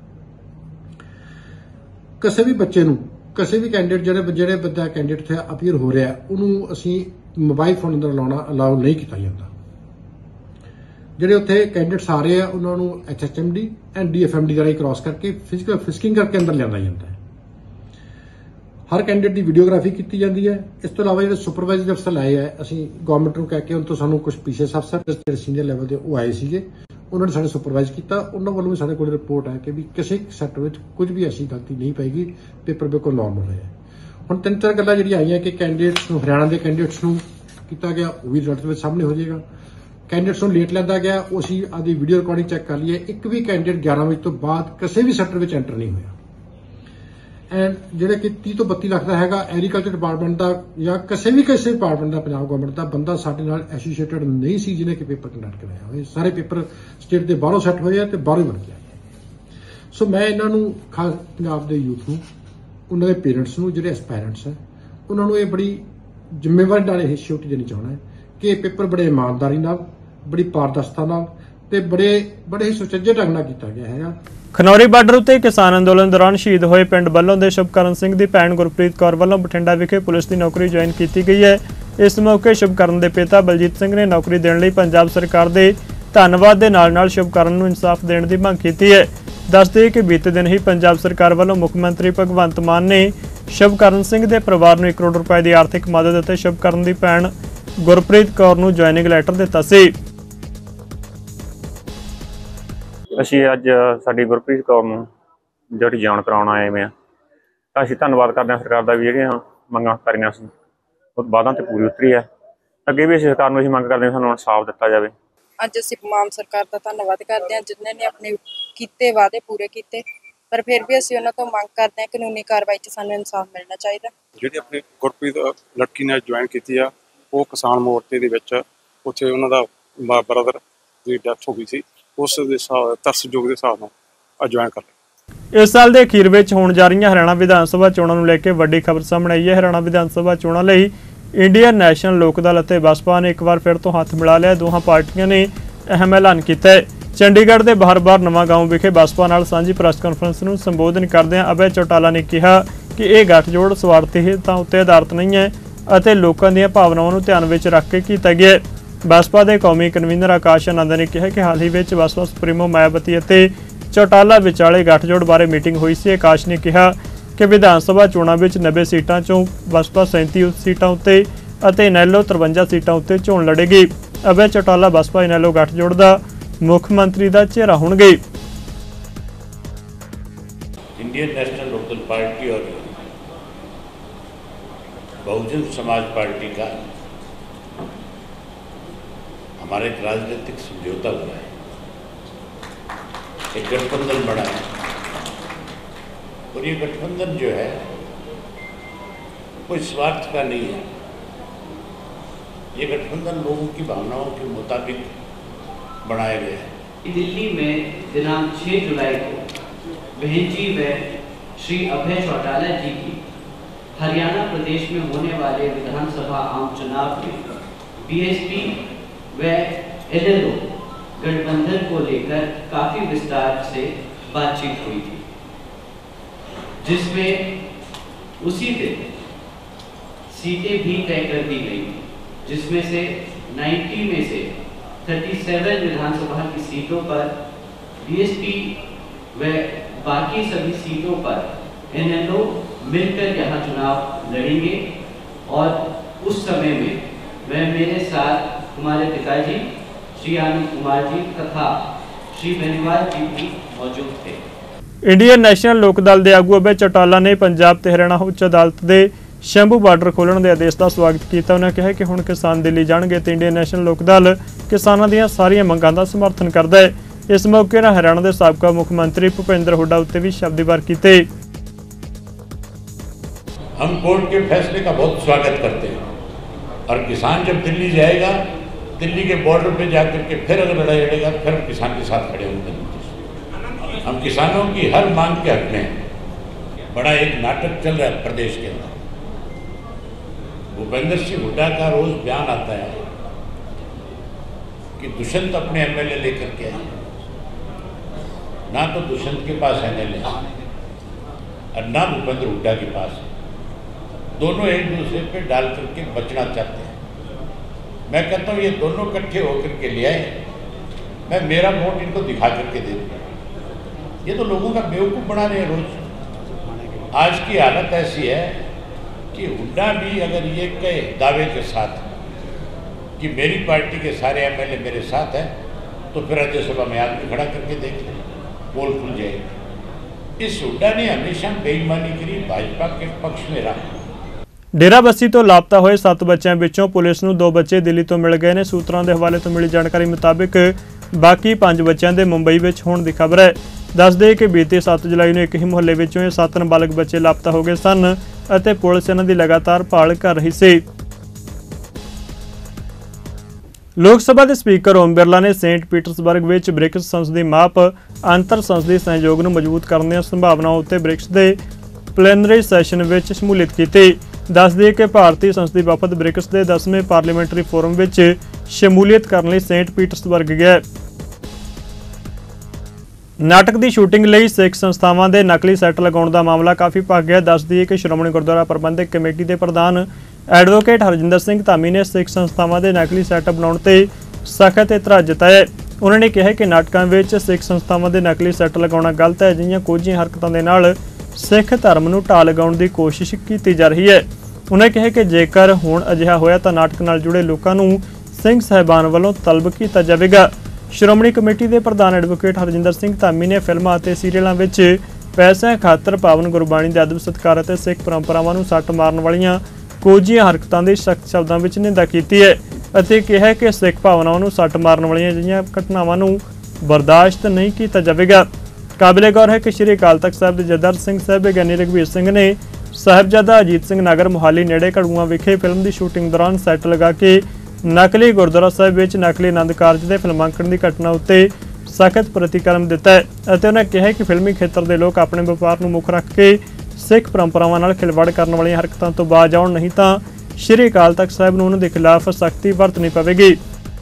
ਕਿਸੇ ਵੀ ਬੱਚੇ ਨੂੰ ਕਿਸੇ ਵੀ ਕੈਂਡੀਡੇਟ ਜਿਹੜੇ ਜਿਹੜੇ ਬੱਚਾ ਕੈਂਡੀਡੇਟ ਤੇ ਅਪੀਅਰ ਹੋ ਰਿਹਾ ਉਹਨੂੰ ਅਸੀਂ ਮੋਬਾਈਲ ਫੋਨ ਅੰਦਰ ਲਾਉਣਾ ਅਲਾਉ ਨਹੀਂ ਕੀਤਾ ਜਾਂਦਾ। ਜਿਹੜੇ ਉੱਥੇ ਕੈਂਡੀਡੇਟਸ ਆ ਰਹੇ ਆ ਉਹਨਾਂ ਨੂੰ H H M D and D F M D ਦਾ ਰਾਹੀਂ ਕ੍ਰਾਸ ਕਰਕੇ ਫਿਜ਼ੀਕਲ ਫਿਸਕਿੰਗ ਕਰਕੇ ਅੰਦਰ ਲਿਆਂਦਾ ਜਾਂਦਾ ਹੈ। ਹਰ ਕੈਂਡੀਡੇਟ ਦੀ ਵੀਡੀਓਗ੍ਰਾਫੀ ਕੀਤੀ ਜਾਂਦੀ ਹੈ। ਇਸ ਤੋਂ ਇਲਾਵਾ ਜਿਹੜੇ ਸੁਪਰਵਾਈਜ਼ਰ ਅਫਸਰ ਆਏ ਆ, ਅਸੀਂ ਗਵਰਨਮੈਂਟ ਨੂੰ ਕਹਿ ਕੇ ਉਹਨਾਂ ਤੋਂ ਸਾਨੂੰ ਕੁਝ ਪੀਸੀਐਸ ਅਫਸਰ ਜਿਹੜੇ ਸੀਨੀਅਰ ਲੈਵਲ ਦੇ ਉਹ ਆਏ ਸੀਗੇ, ਉਹਨਾਂ ਨੇ ਸਾਡੇ ਸੁਪਰਵਾਈਜ਼ ਕੀਤਾ। ਉਹਨਾਂ ਵੱਲੋਂ ਵੀ ਸਾਡੇ ਕੋਲ ਰਿਪੋਰਟ ਹੈ ਕਿ ਵੀ ਕਿਸੇ ਸੈਕਟਰ ਵਿੱਚ ਕੁਝ ਵੀ ਐਸੀ ਗਲਤੀ ਨਹੀਂ ਪਏਗੀ, ਪੇਪਰ ਬਿਲਕੁਲ ਨਾਰਮਲ ਹੋਇਆ। ਹੁਣ ਤਿੰਨ ਚਾਰ ਗੱਲਾਂ ਜਿਹੜੀਆਂ ਆਈਆਂ ਕਿ ਕੈਂਡੀਡੇਟਸ ਨੂੰ ਹਰਿਆਣਾ ਦੇ ਕੈਂਡੀਡੇਟਸ ਨੂੰ ਕੀਤਾ ਗਿਆ ਉਹ ਵੀ ਰਿਜ਼ਲਟ ਵਿੱਚ ਸਾਹਮਣੇ ਹੋ ਜਾਏਗਾ। ਕੈਂਡੀਡੇਟਸ ਨੂੰ ਲੇਟ ਲੈਂਦਾ ਗਿਆ ਉਹ ਅਸੀਂ ਆਦੀ ਵੀਡੀਓ ਰਿਕਾਰਡਿੰਗ ਚੈੱਕ ਕਰ ਲਈਏ, ਇੱਕ ਵੀ ਕੈਂਡੀਡੇਟ ਗਿਆਰਾਂ ਵਜੇ ਤੋਂ ਬਾਅਦ ਕਿਸੇ ਵੀ ਸੈਕਟਰ ਵਿੱਚ ਐਂਟਰ ਨਹੀਂ ਹੋਇਆ। ਐਂਡ ਜਿਹੜੇ ਕਿ ਤੀਹ ਤੋਂ ਬੱਤੀ ਲੱਖ ਦਾ ਹੈਗਾ ਐਗਰੀਕਲਚਰ ਡਿਪਾਰਟਮੈਂਟ ਦਾ ਜਾਂ ਕਿਸੇ ਵੀ ਕਿਸੇ ਡਿਪਾਰਟਮੈਂਟ ਦਾ ਪੰਜਾਬ ਗਵਰਨਮੈਂਟ ਦਾ ਬੰਦਾ ਸਾਡੇ ਨਾਲ ਐਸੋਸੀਏਟਡ ਨਹੀਂ ਸੀ ਜਿਹਨੇ ਕਿ ਪੇਪਰ ਕੰਡਕਟ ਕਰਾਇਆ ਹੋਵੇ। ਸਾਰੇ ਪੇਪਰ ਸਟੇਟ ਦੇ ਬਾਹਰੋਂ ਸੈੱਟ ਹੋਏ ਆ ਤੇ ਬਾਹਰੋਂ ਬਣ ਕੇ ਆਏ। ਸੋ ਮੈਂ ਇਹਨਾਂ ਨੂੰ ਖਾਸ ਪੰਜਾਬ ਦੇ ਯੂਥ ਨੂੰ, ਉਹਨਾਂ ਦੇ ਪੇਰੈਂਟਸ ਨੂੰ, ਜਿਹੜੇ ਐਸਪਾਇਰੈਂਟਸ ਹੈ, ਉਹਨਾਂ ਨੂੰ ਇਹ ਬੜੀ ਜ਼ਿੰਮੇਵਾਰੀ ਨਾਲ ਇਹ ਸਿਕਿਉਰਿਟੀ ਦੇਣੀ ਚਾਹੁੰਦਾ ਹੈ ਕਿ ਇਹ ਪੇਪਰ ਬੜੇ ਇਮਾਨਦਾਰੀ ਨਾਲ, ਬੜੀ ਪਾਰਦਰਸ਼ਤਾ ਨਾਲ ਤੇ ਬੜੇ ਬੜੇ ਹੀ ਸੁਚੱਜੇ ਢੰਗ ਨਾਲ ਕੀਤਾ ਗਿਆ ਹੈਗਾ। ਖਨੌਰੀ ਬਾਰਡਰ ਉੱਤੇ ਕਿਸਾਨ ਅੰਦੋਲਨ ਦੌਰਾਨ ਸ਼ਹੀਦ ਹੋਏ ਪਿੰਡ ਬੱਲੋਂ ਦੇ ਸ਼ੁਭਕਰਨ ਸਿੰਘ ਦੀ ਭੈਣ ਗੁਰਪ੍ਰੀਤ ਕੌਰ ਵੱਲੋਂ ਬਠਿੰਡਾ ਵਿਖੇ ਪੁਲਿਸ ਦੀ ਨੌਕਰੀ ਜੁਆਇਨ ਕੀਤੀ ਗਈ ਹੈ। ਇਸ ਮੌਕੇ ਸ਼ੁਭਕਰਨ ਦੇ ਪਿਤਾ ਬਲਜੀਤ ਸਿੰਘ ਨੇ ਨੌਕਰੀ ਦੇਣ ਲਈ ਪੰਜਾਬ ਸਰਕਾਰ ਦੇ ਧੰਨਵਾਦ ਦੇ ਨਾਲ-ਨਾਲ ਸ਼ੁਭਕਰਨ ਨੂੰ ਇਨਸਾਫ ਦੇਣ ਦੀ ਮੰਗ ਕੀਤੀ ਹੈ। ਦੱਸਦੇ ਕਿ ਬੀਤੇ ਦਿਨ ਹੀ ਪੰਜਾਬ ਸਰਕਾਰ ਵੱਲੋਂ ਮੁੱਖ ਮੰਤਰੀ ਭਗਵੰਤ ਮਾਨ ਨੇ ਸ਼ੁਭਕਰਨ ਸਿੰਘ ਦੇ ਪਰਿਵਾਰ ਨੂੰ ਇੱਕ ਕਰੋੜ ਰੁਪਏ ਦੀ ਆਰਥਿਕ ਮਦਦ ਅਤੇ ਸ਼ੁਭਕਰਨ ਦੀ ਭੈਣ ਗੁਰਪ੍ਰੀਤ ਕੌਰ ਨੂੰ ਜੁਆਇਨਿੰਗ ਲੈਟਰ ਦਿੱਤਾ ਸੀ। ਅਸੀਂ ਅੱਜ ਸਾਡੀ ਗੁਰਪ੍ਰੀਤ ਕੌਰ ਨੂੰ ਜਿਹੜੀ ਜਾਣ ਕਰਾਉਣ ਆਏ ਹੋਏ ਹਾਂ, ਤਾਂ ਅਸੀਂ ਧੰਨਵਾਦ ਕਰਦੇ ਹਾਂ ਸਰਕਾਰ ਦਾ ਵੀ ਜਿਹੜੀਆਂ ਮੰਗਾਂ ਕਰੀਆਂ ਸੀ ਉਹ ਵਾਅਦਾ ਤੇ ਪੂਰੀ ਉਤਰੀ ਹੈ। ਅੱਗੇ ਵੀ ਅਸੀਂ ਸਰਕਾਰ ਨੂੰ ਅਸੀਂ ਮੰਗ ਕਰਦੇ ਹਾਂ ਸਾਨੂੰ ਇਨਸਾਫ ਦਿੱਤਾ ਜਾਵੇ। ਅੱਜ ਅਸੀਂ ਮਾਨ ਸਰਕਾਰ ਦਾ ਧੰਨਵਾਦ ਕਰਦੇ ਹਾਂ ਜਿਨ੍ਹਾਂ ਨੇ ਆਪਣੇ ਕੀਤੇ ਵਾਅਦੇ ਪੂਰੇ ਕੀਤੇ, ਪਰ ਫਿਰ ਵੀ ਅਸੀਂ ਉਹਨਾਂ ਤੋਂ ਮੰਗ ਕਰਦੇ ਹਾਂ ਕਾਨੂੰਨੀ ਕਾਰਵਾਈ 'ਚ ਸਾਨੂੰ ਇਨਸਾਫ ਮਿਲਣਾ ਚਾਹੀਦਾ। ਜਿਹੜੀ ਆਪਣੀ ਗੁਰਪ੍ਰੀਤ ਲੜਕੀ ਨੇ ਜੁਆਇਨ ਕੀਤੀ ਆ, ਉਹ ਕਿਸਾਨ ਮੋਰਚੇ ਦੇ ਵਿੱਚ ਉੱਥੇ ਉਹਨਾਂ ਦਾ ਬ੍ਰਦਰ ਦੀ ਡੈਥ ਹੋ ਗਈ ਸੀ, ਉਸ ਦੇ ਤਰਸਯੋਗ ਦੇ ਹਿਸਾਬ ਨਾਲ ਜੁਆਇਨ ਕਰ ਲਿਆ। इस साल के अखीर में होने जा रही हरियाणा विधानसभा चोणों को लेकर वड्डी खबर सामने आई है। हरियाणा विधानसभा चोणों लई इंडियन नैशनल लोक दल और बसपा ने एक बार फिर तो हाथ मिला लिया। दोहां पार्टियां ने अहम ऐलान किया है। चंडीगढ़ के बार बार नवा गांव विखे बसपा नाल सांझी प्रेस कॉन्फ्रेंस को संबोधन करदे अभय चौटाला ने कहा कि यह गठजोड़ स्वार्थी हितां उत्ते आधारित नहीं है और लोगों दी भावनाओं को ध्यान में रख के किया गया। बसपा के कौमी कन्वीनर आकाश आनंद ने कहा कि हाल ही में बसपा सुप्रीमो मायावती और चौटाला विचाले गठजोड़ बारे मीटिंग हुई सी। आकाश ने कहा कि विधानसभा चोणों में नब्बे सीटां चों बसपा सैंती सीटां उत्ते अते इनैलो तिरवंजा सीटां उत्ते चोण लड़ेगी। अभय चौटाला बसपा इनैलो गठजोड़ का मुख्यमंत्री का चेहरा होंगे। इंडियन नेशनल लोकदल पार्टी और बहुजन समाज पार्टी का हमारा एक राजनीतिक समझौता हुआ है, एक गठबंधन बना है और ये गठबंधन जो है कोई स्वार्थ का नहीं है। ये गठबंधन लोगों की भावनाओं के मुताबिक बनाया गया है। दिल्ली में दिनांक छह जुलाई को बहन जी व श्री अभय चौटाला जी की हरियाणा प्रदेश में होने वाले विधानसभा आम चुनाव में बीएसपी व एलएलओ गठबंधन को लेकर काफी विस्तार से बातचीत हुई थी, जिसमें उसी दिन सीटें भी तय कर दी गई, जिसमें से नब्बे में से सैंतीस विधानसभा की सीटों पर बीएसपी व बाकी सभी सीटों पर एनएलओ मिलकर यहां चुनाव लड़ेंगे। और उस समय में वह मेरे साथ हमारे पिताजी श्री आनंद कुमार जी तथा श्री बेनीवाल जी भी मौजूद थे। इंडियन नैशनल लोक दल के आगू अभय चौटाला ने पंजाब ते हरियाणा उच्च अदालत के शंभू बार्डर खोलने के आदेश का स्वागत किया। उन्होंने कहा कि हुण किसान दिल्ली जाणगे ते इंडियन नैशनल लोक दल किसानों दी सारियां मंगां दा समर्थन करता है। इस मौके पर हरियाणा के साबका मुख्यमंत्री भूपेंद्र हुड्डा उत्ते भी शब्दवार किए। हम कोर्ट के फैसले का बहुत स्वागत करते हैं और किसान जब दिल्ली जाएगा, दिल्ली के बॉर्डर पे जाकर के फिर अगर लड़ाई लड़ेगा फिर हम किसान के साथ खड़े होंगे। हम किसानों की हर मांग के हक में हैं। बड़ा एक नाटक चल रहा है प्रदेश के अंदर। भूपेंद्र सिंह हुड्डा का रोज बयान आता है कि दुष्यंत अपने एमएलए लेकर के आए, ना तो दुष्यंत के पास एमएलए और ना भूपेंद्र हुड्डा के पास। दोनों एक दूसरे पे डाल करके बचना चाहते हैं। मैं कहता हूँ ये दोनों इकट्ठे होकर के ले आए, मैं मेरा वोट इनको दिखा करके दे दूँ। ये तो लोगों का बेवकूफ़ बना रहे हैं रोज। आज की हालत ऐसी है कि हुड्डा भी अगर ये कहे दावे के साथ कि मेरी पार्टी के सारे एमएलए मेरे साथ हैं, तो फिर राज्यसभा में आदमी खड़ा करके देख लें, पोल खुल जाएगी। इस हुड्डा ने हमेशा बेईमानी करी, भाजपा के पक्ष में रहा। डेरा बस्सी तो लापता हुए सत्त बच्चों विचों पुलिस नूं दो बच्चे दिल्ली तो मिल गए ने। सूत्रों के हवाले तो मिली जानकारी मुताबिक बाकी पांच बच्चों के मुंबई में होने की खबर है। दस दे कि बीती सत्त जुलाई को एक ही मुहल्ले विचों ये सत्त नाबालग बच्चे लापता हो गए सन और पुलिस इन्हां दी लगातार भाल कर रही सी। लोक सभा के स्पीकर ओम बिरला ने सेंट पीटरसबर्ग में ब्रिक्स संसदी माप अंतर संसदी सहयोग को मजबूत करने दी संभावनाओं उत्ते ब्रिक्स के प्लैनरी सैशन में शमूलियत की। दस दिए कि भारतीय संसदी वफद ब्रिक्स के दसवें पार्लीमेंटरी फोरम में शमूलियत करने लई सेंट पीटरसबर्ग गया। नाटक की शूटिंग लई सिख संस्थावां दे नकली सैट लगाउण दा मामला काफ़ी भख गया। दस दिए कि श्रोमणी गुरुद्वारा प्रबंधक कमेटी के प्रधान एडवोकेट हरजिंदर सिंह धामी ने सिख संस्थावां दे नकली सैट बनाउण ते सख्त इतराज़ जताया। उन्होंने कहा कि नाटकों में सिख संस्थावां दे नकली सैट लगाउणा गलत है। अजिहियां कोझियां हरकतां दे नाल सिख धर्म नूं ढाह लगाउण दी कोशिश की जा रही है। उन्होंने कहा कि जेकर हुण अजिहा होया तां नाटक नाल जुड़े लोकां नूं सिंह साहिबान वालों तलब किया जाएगा। श्रोमणी कमेटी के प्रधान एडवोकेट हरजिंदर सिंह धामी ने फिल्मां ਅਤੇ सीरीयलों में पैसों खातर पावन गुरबाणी के अदब सत्कार और सिख परंपरावां नूं सੱਟ मारन वालियां कोझियां हरकतां की सख्त शब्दों में निंदा की है ਅਤੇ कहा कि सिख भावनाओं नूं सੱਟ मारन वालियां अजिहियां घटनावां नूं बर्दाश्त नहीं किया जाएगा। काबिले गौर है कि श्री अकाल तख्त साहिब के जथेदार सिंह साहिब ज्ञानी रघुवीर सिंह ने साहिबजादा अजीत सिंह नगर मोहाली नेड़े घड़ूआं विखे फिल्म की शूटिंग दौरान सैट लगा के नकली गुरुद्वारा साहिब विच नकली आनंद कारज के फिल्मांकन की घटना उत्ते ਸਖਤ ਪ੍ਰਤੀਕਰਮ ਦਿੱਤਾ ਹੈ ਅਤੇ ਉਹਨਾਂ ਕਿਹਾ ਕਿ ਫਿਲਮੀ ਖੇਤਰ ਦੇ ਲੋਕ ਆਪਣੇ ਵਪਾਰ ਨੂੰ ਮੁੱਖ ਰੱਖ ਕੇ ਸਿੱਖ ਪਰੰਪਰਾਵਾਂ ਨਾਲ ਖਿਲਵਾੜ ਕਰਨ ਵਾਲੀਆਂ ਹਰਕਤਾਂ ਤੋਂ ਬਾਜ਼ ਆਉਣ, ਨਹੀਂ ਤਾਂ ਸ਼੍ਰੀ ਅਕਾਲ ਤਖਤ ਸਾਹਿਬ ਨੂੰ ਉਹਨਾਂ ਦੇ ਖਿਲਾਫ ਸਖਤੀ ਵਰਤਣੀ ਪਵੇਗੀ।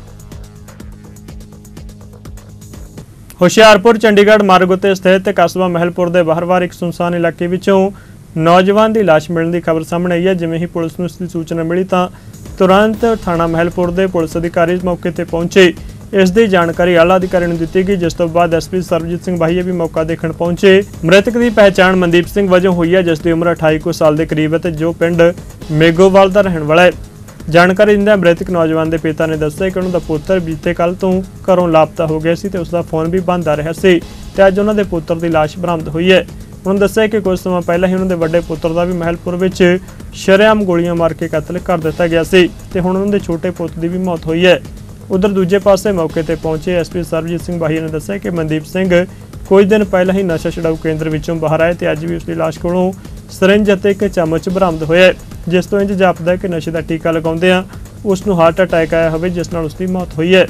ਹੁਸ਼ਿਆਰਪੁਰ ਚੰਡੀਗੜ੍ਹ ਮਾਰਗ ਉੱਤੇ ਸਥਿਤ ਕਸਬਾ ਮਹਿਲਪੁਰ ਦੇ ਬਾਹਰਵਾਰ ਇੱਕ ਸੁਨਸਾਨ ਇਲਾਕੇ ਵਿੱਚੋਂ ਨੌਜਵਾਨ ਦੀ ਲਾਸ਼ ਮਿਲਣ ਦੀ ਖਬਰ ਸਾਹਮਣੇ ਆਈ ਹੈ। ਜਿਵੇਂ ਹੀ ਪੁਲਿਸ ਨੂੰ ਇਸ ਦੀ ਸੂਚਨਾ ਮਿਲੀ ਤਾਂ ਤੁਰੰਤ ਥਾਣਾ ਮਹਿਲਪੁਰ ਦੇ ਪੁਲਿਸ ਅਧਿਕਾਰੀ ਮੌਕੇ ਤੇ ਪਹੁੰਚੇ। ਇਸ ਦੀ ਜਾਣਕਾਰੀ ਆਲਾ ਅਧਿਕਾਰੀ ਨੂੰ ਦਿੱਤੀ ਗਈ, ਜਿਸ ਤੋਂ ਬਾਅਦ ਐਸਪੀ ਸਰਬਜੀਤ ਸਿੰਘ ਬਾਹੀਆ ਵੀ ਮੌਕਾ ਦੇਖਣ ਪਹੁੰਚੇ। ਮ੍ਰਿਤਕ ਦੀ ਪਹਿਚਾਣ ਮਨਦੀਪ ਸਿੰਘ ਵਜੋਂ ਹੋਈ ਹੈ, ਜਿਸ ਦੀ ਉਮਰ ਅਠਾਈ ਕੁ ਸਾਲ ਦੇ ਕਰੀਬ ਹੈ ਤੇ ਜੋ ਪਿੰਡ ਮੇਗੋਵਾਲ ਦਾ ਰਹਿਣ ਵਾਲਾ ਹੈ। ਜਾਣਕਾਰੀ ਦਿੰਦਿਆਂ ਮ੍ਰਿਤਕ ਨੌਜਵਾਨ ਦੇ ਪਿਤਾ ਨੇ ਦੱਸਿਆ ਕਿ ਉਹਨਾਂ ਦਾ ਪੁੱਤਰ ਬੀਤੇ ਕੱਲ ਤੋਂ ਘਰੋਂ ਲਾਪਤਾ ਹੋ ਗਿਆ ਸੀ ਤੇ ਉਸ ਦਾ ਫੋਨ ਵੀ ਬੰਦ ਆ ਰਿਹਾ ਸੀ ਤੇ ਅੱਜ ਉਹਨਾਂ ਦੇ ਪੁੱਤਰ ਦੀ ਲਾਸ਼ ਬਰਾਮਦ ਹੋਈ ਹੈ। ਉਹਨਾਂ ਦੱਸਿਆ ਕਿ ਕੁਝ ਸਮਾਂ ਪਹਿਲਾਂ ਹੀ ਉਹਨਾਂ ਦੇ ਵੱਡੇ ਪੁੱਤਰ ਦਾ ਵੀ ਮਹਿਲਪੁਰ ਵਿੱਚ ਸ਼ਰੇਆਮ ਗੋਲੀਆਂ ਮਾਰ ਕੇ ਕਤਲ ਕਰ ਦਿੱਤਾ ਗਿਆ ਸੀ ਤੇ ਹੁਣ ਉਹਨਾਂ ਦੇ ਛੋਟੇ ਪੁੱਤ ਦੀ ਵੀ ਮੌਤ ਹੋਈ ਹੈ। ਉਧਰ ਦੂਜੇ ਪਾਸੇ ਮੌਕੇ ਤੇ ਪਹੁੰਚੇ ਐਸਪੀ ਸਰਬਜੀਤ ਸਿੰਘ ਬਾਹੀਆ ਨੇ ਦੱਸਿਆ ਕਿ ਮਨਦੀਪ ਸਿੰਘ ਕੁਝ ਦਿਨ ਪਹਿਲਾਂ ਹੀ ਨਸ਼ਾ ਛੁਡਾਊ ਕੇਂਦਰ ਵਿੱਚੋਂ ਬਾਹਰ ਆਏ ਤੇ ਅੱਜ ਵੀ ਉਸ ਦੀ ਲਾਸ਼ ਕੋਲੋਂ ਸਿਰਿੰਜ ਅਤੇ ਇੱਕ ਚਮਚ ਬਰਾਮਦ ਹੋਇਆ, ਜਿਸ ਤੋਂ ਇੰਜ ਜਾਪਦਾ ਹੈ ਕਿ ਨਸ਼ੇ ਦਾ ਟੀਕਾ ਲਗਾਉਂਦੇ ਆ ਉਸ ਨੂੰ ਹਾਰਟ ਅਟੈਕ ਆਇਆ ਹੋਵੇ, ਜਿਸ ਨਾਲ ਉਸ ਦੀ ਮੌਤ ਹੋਈ ਹੈ।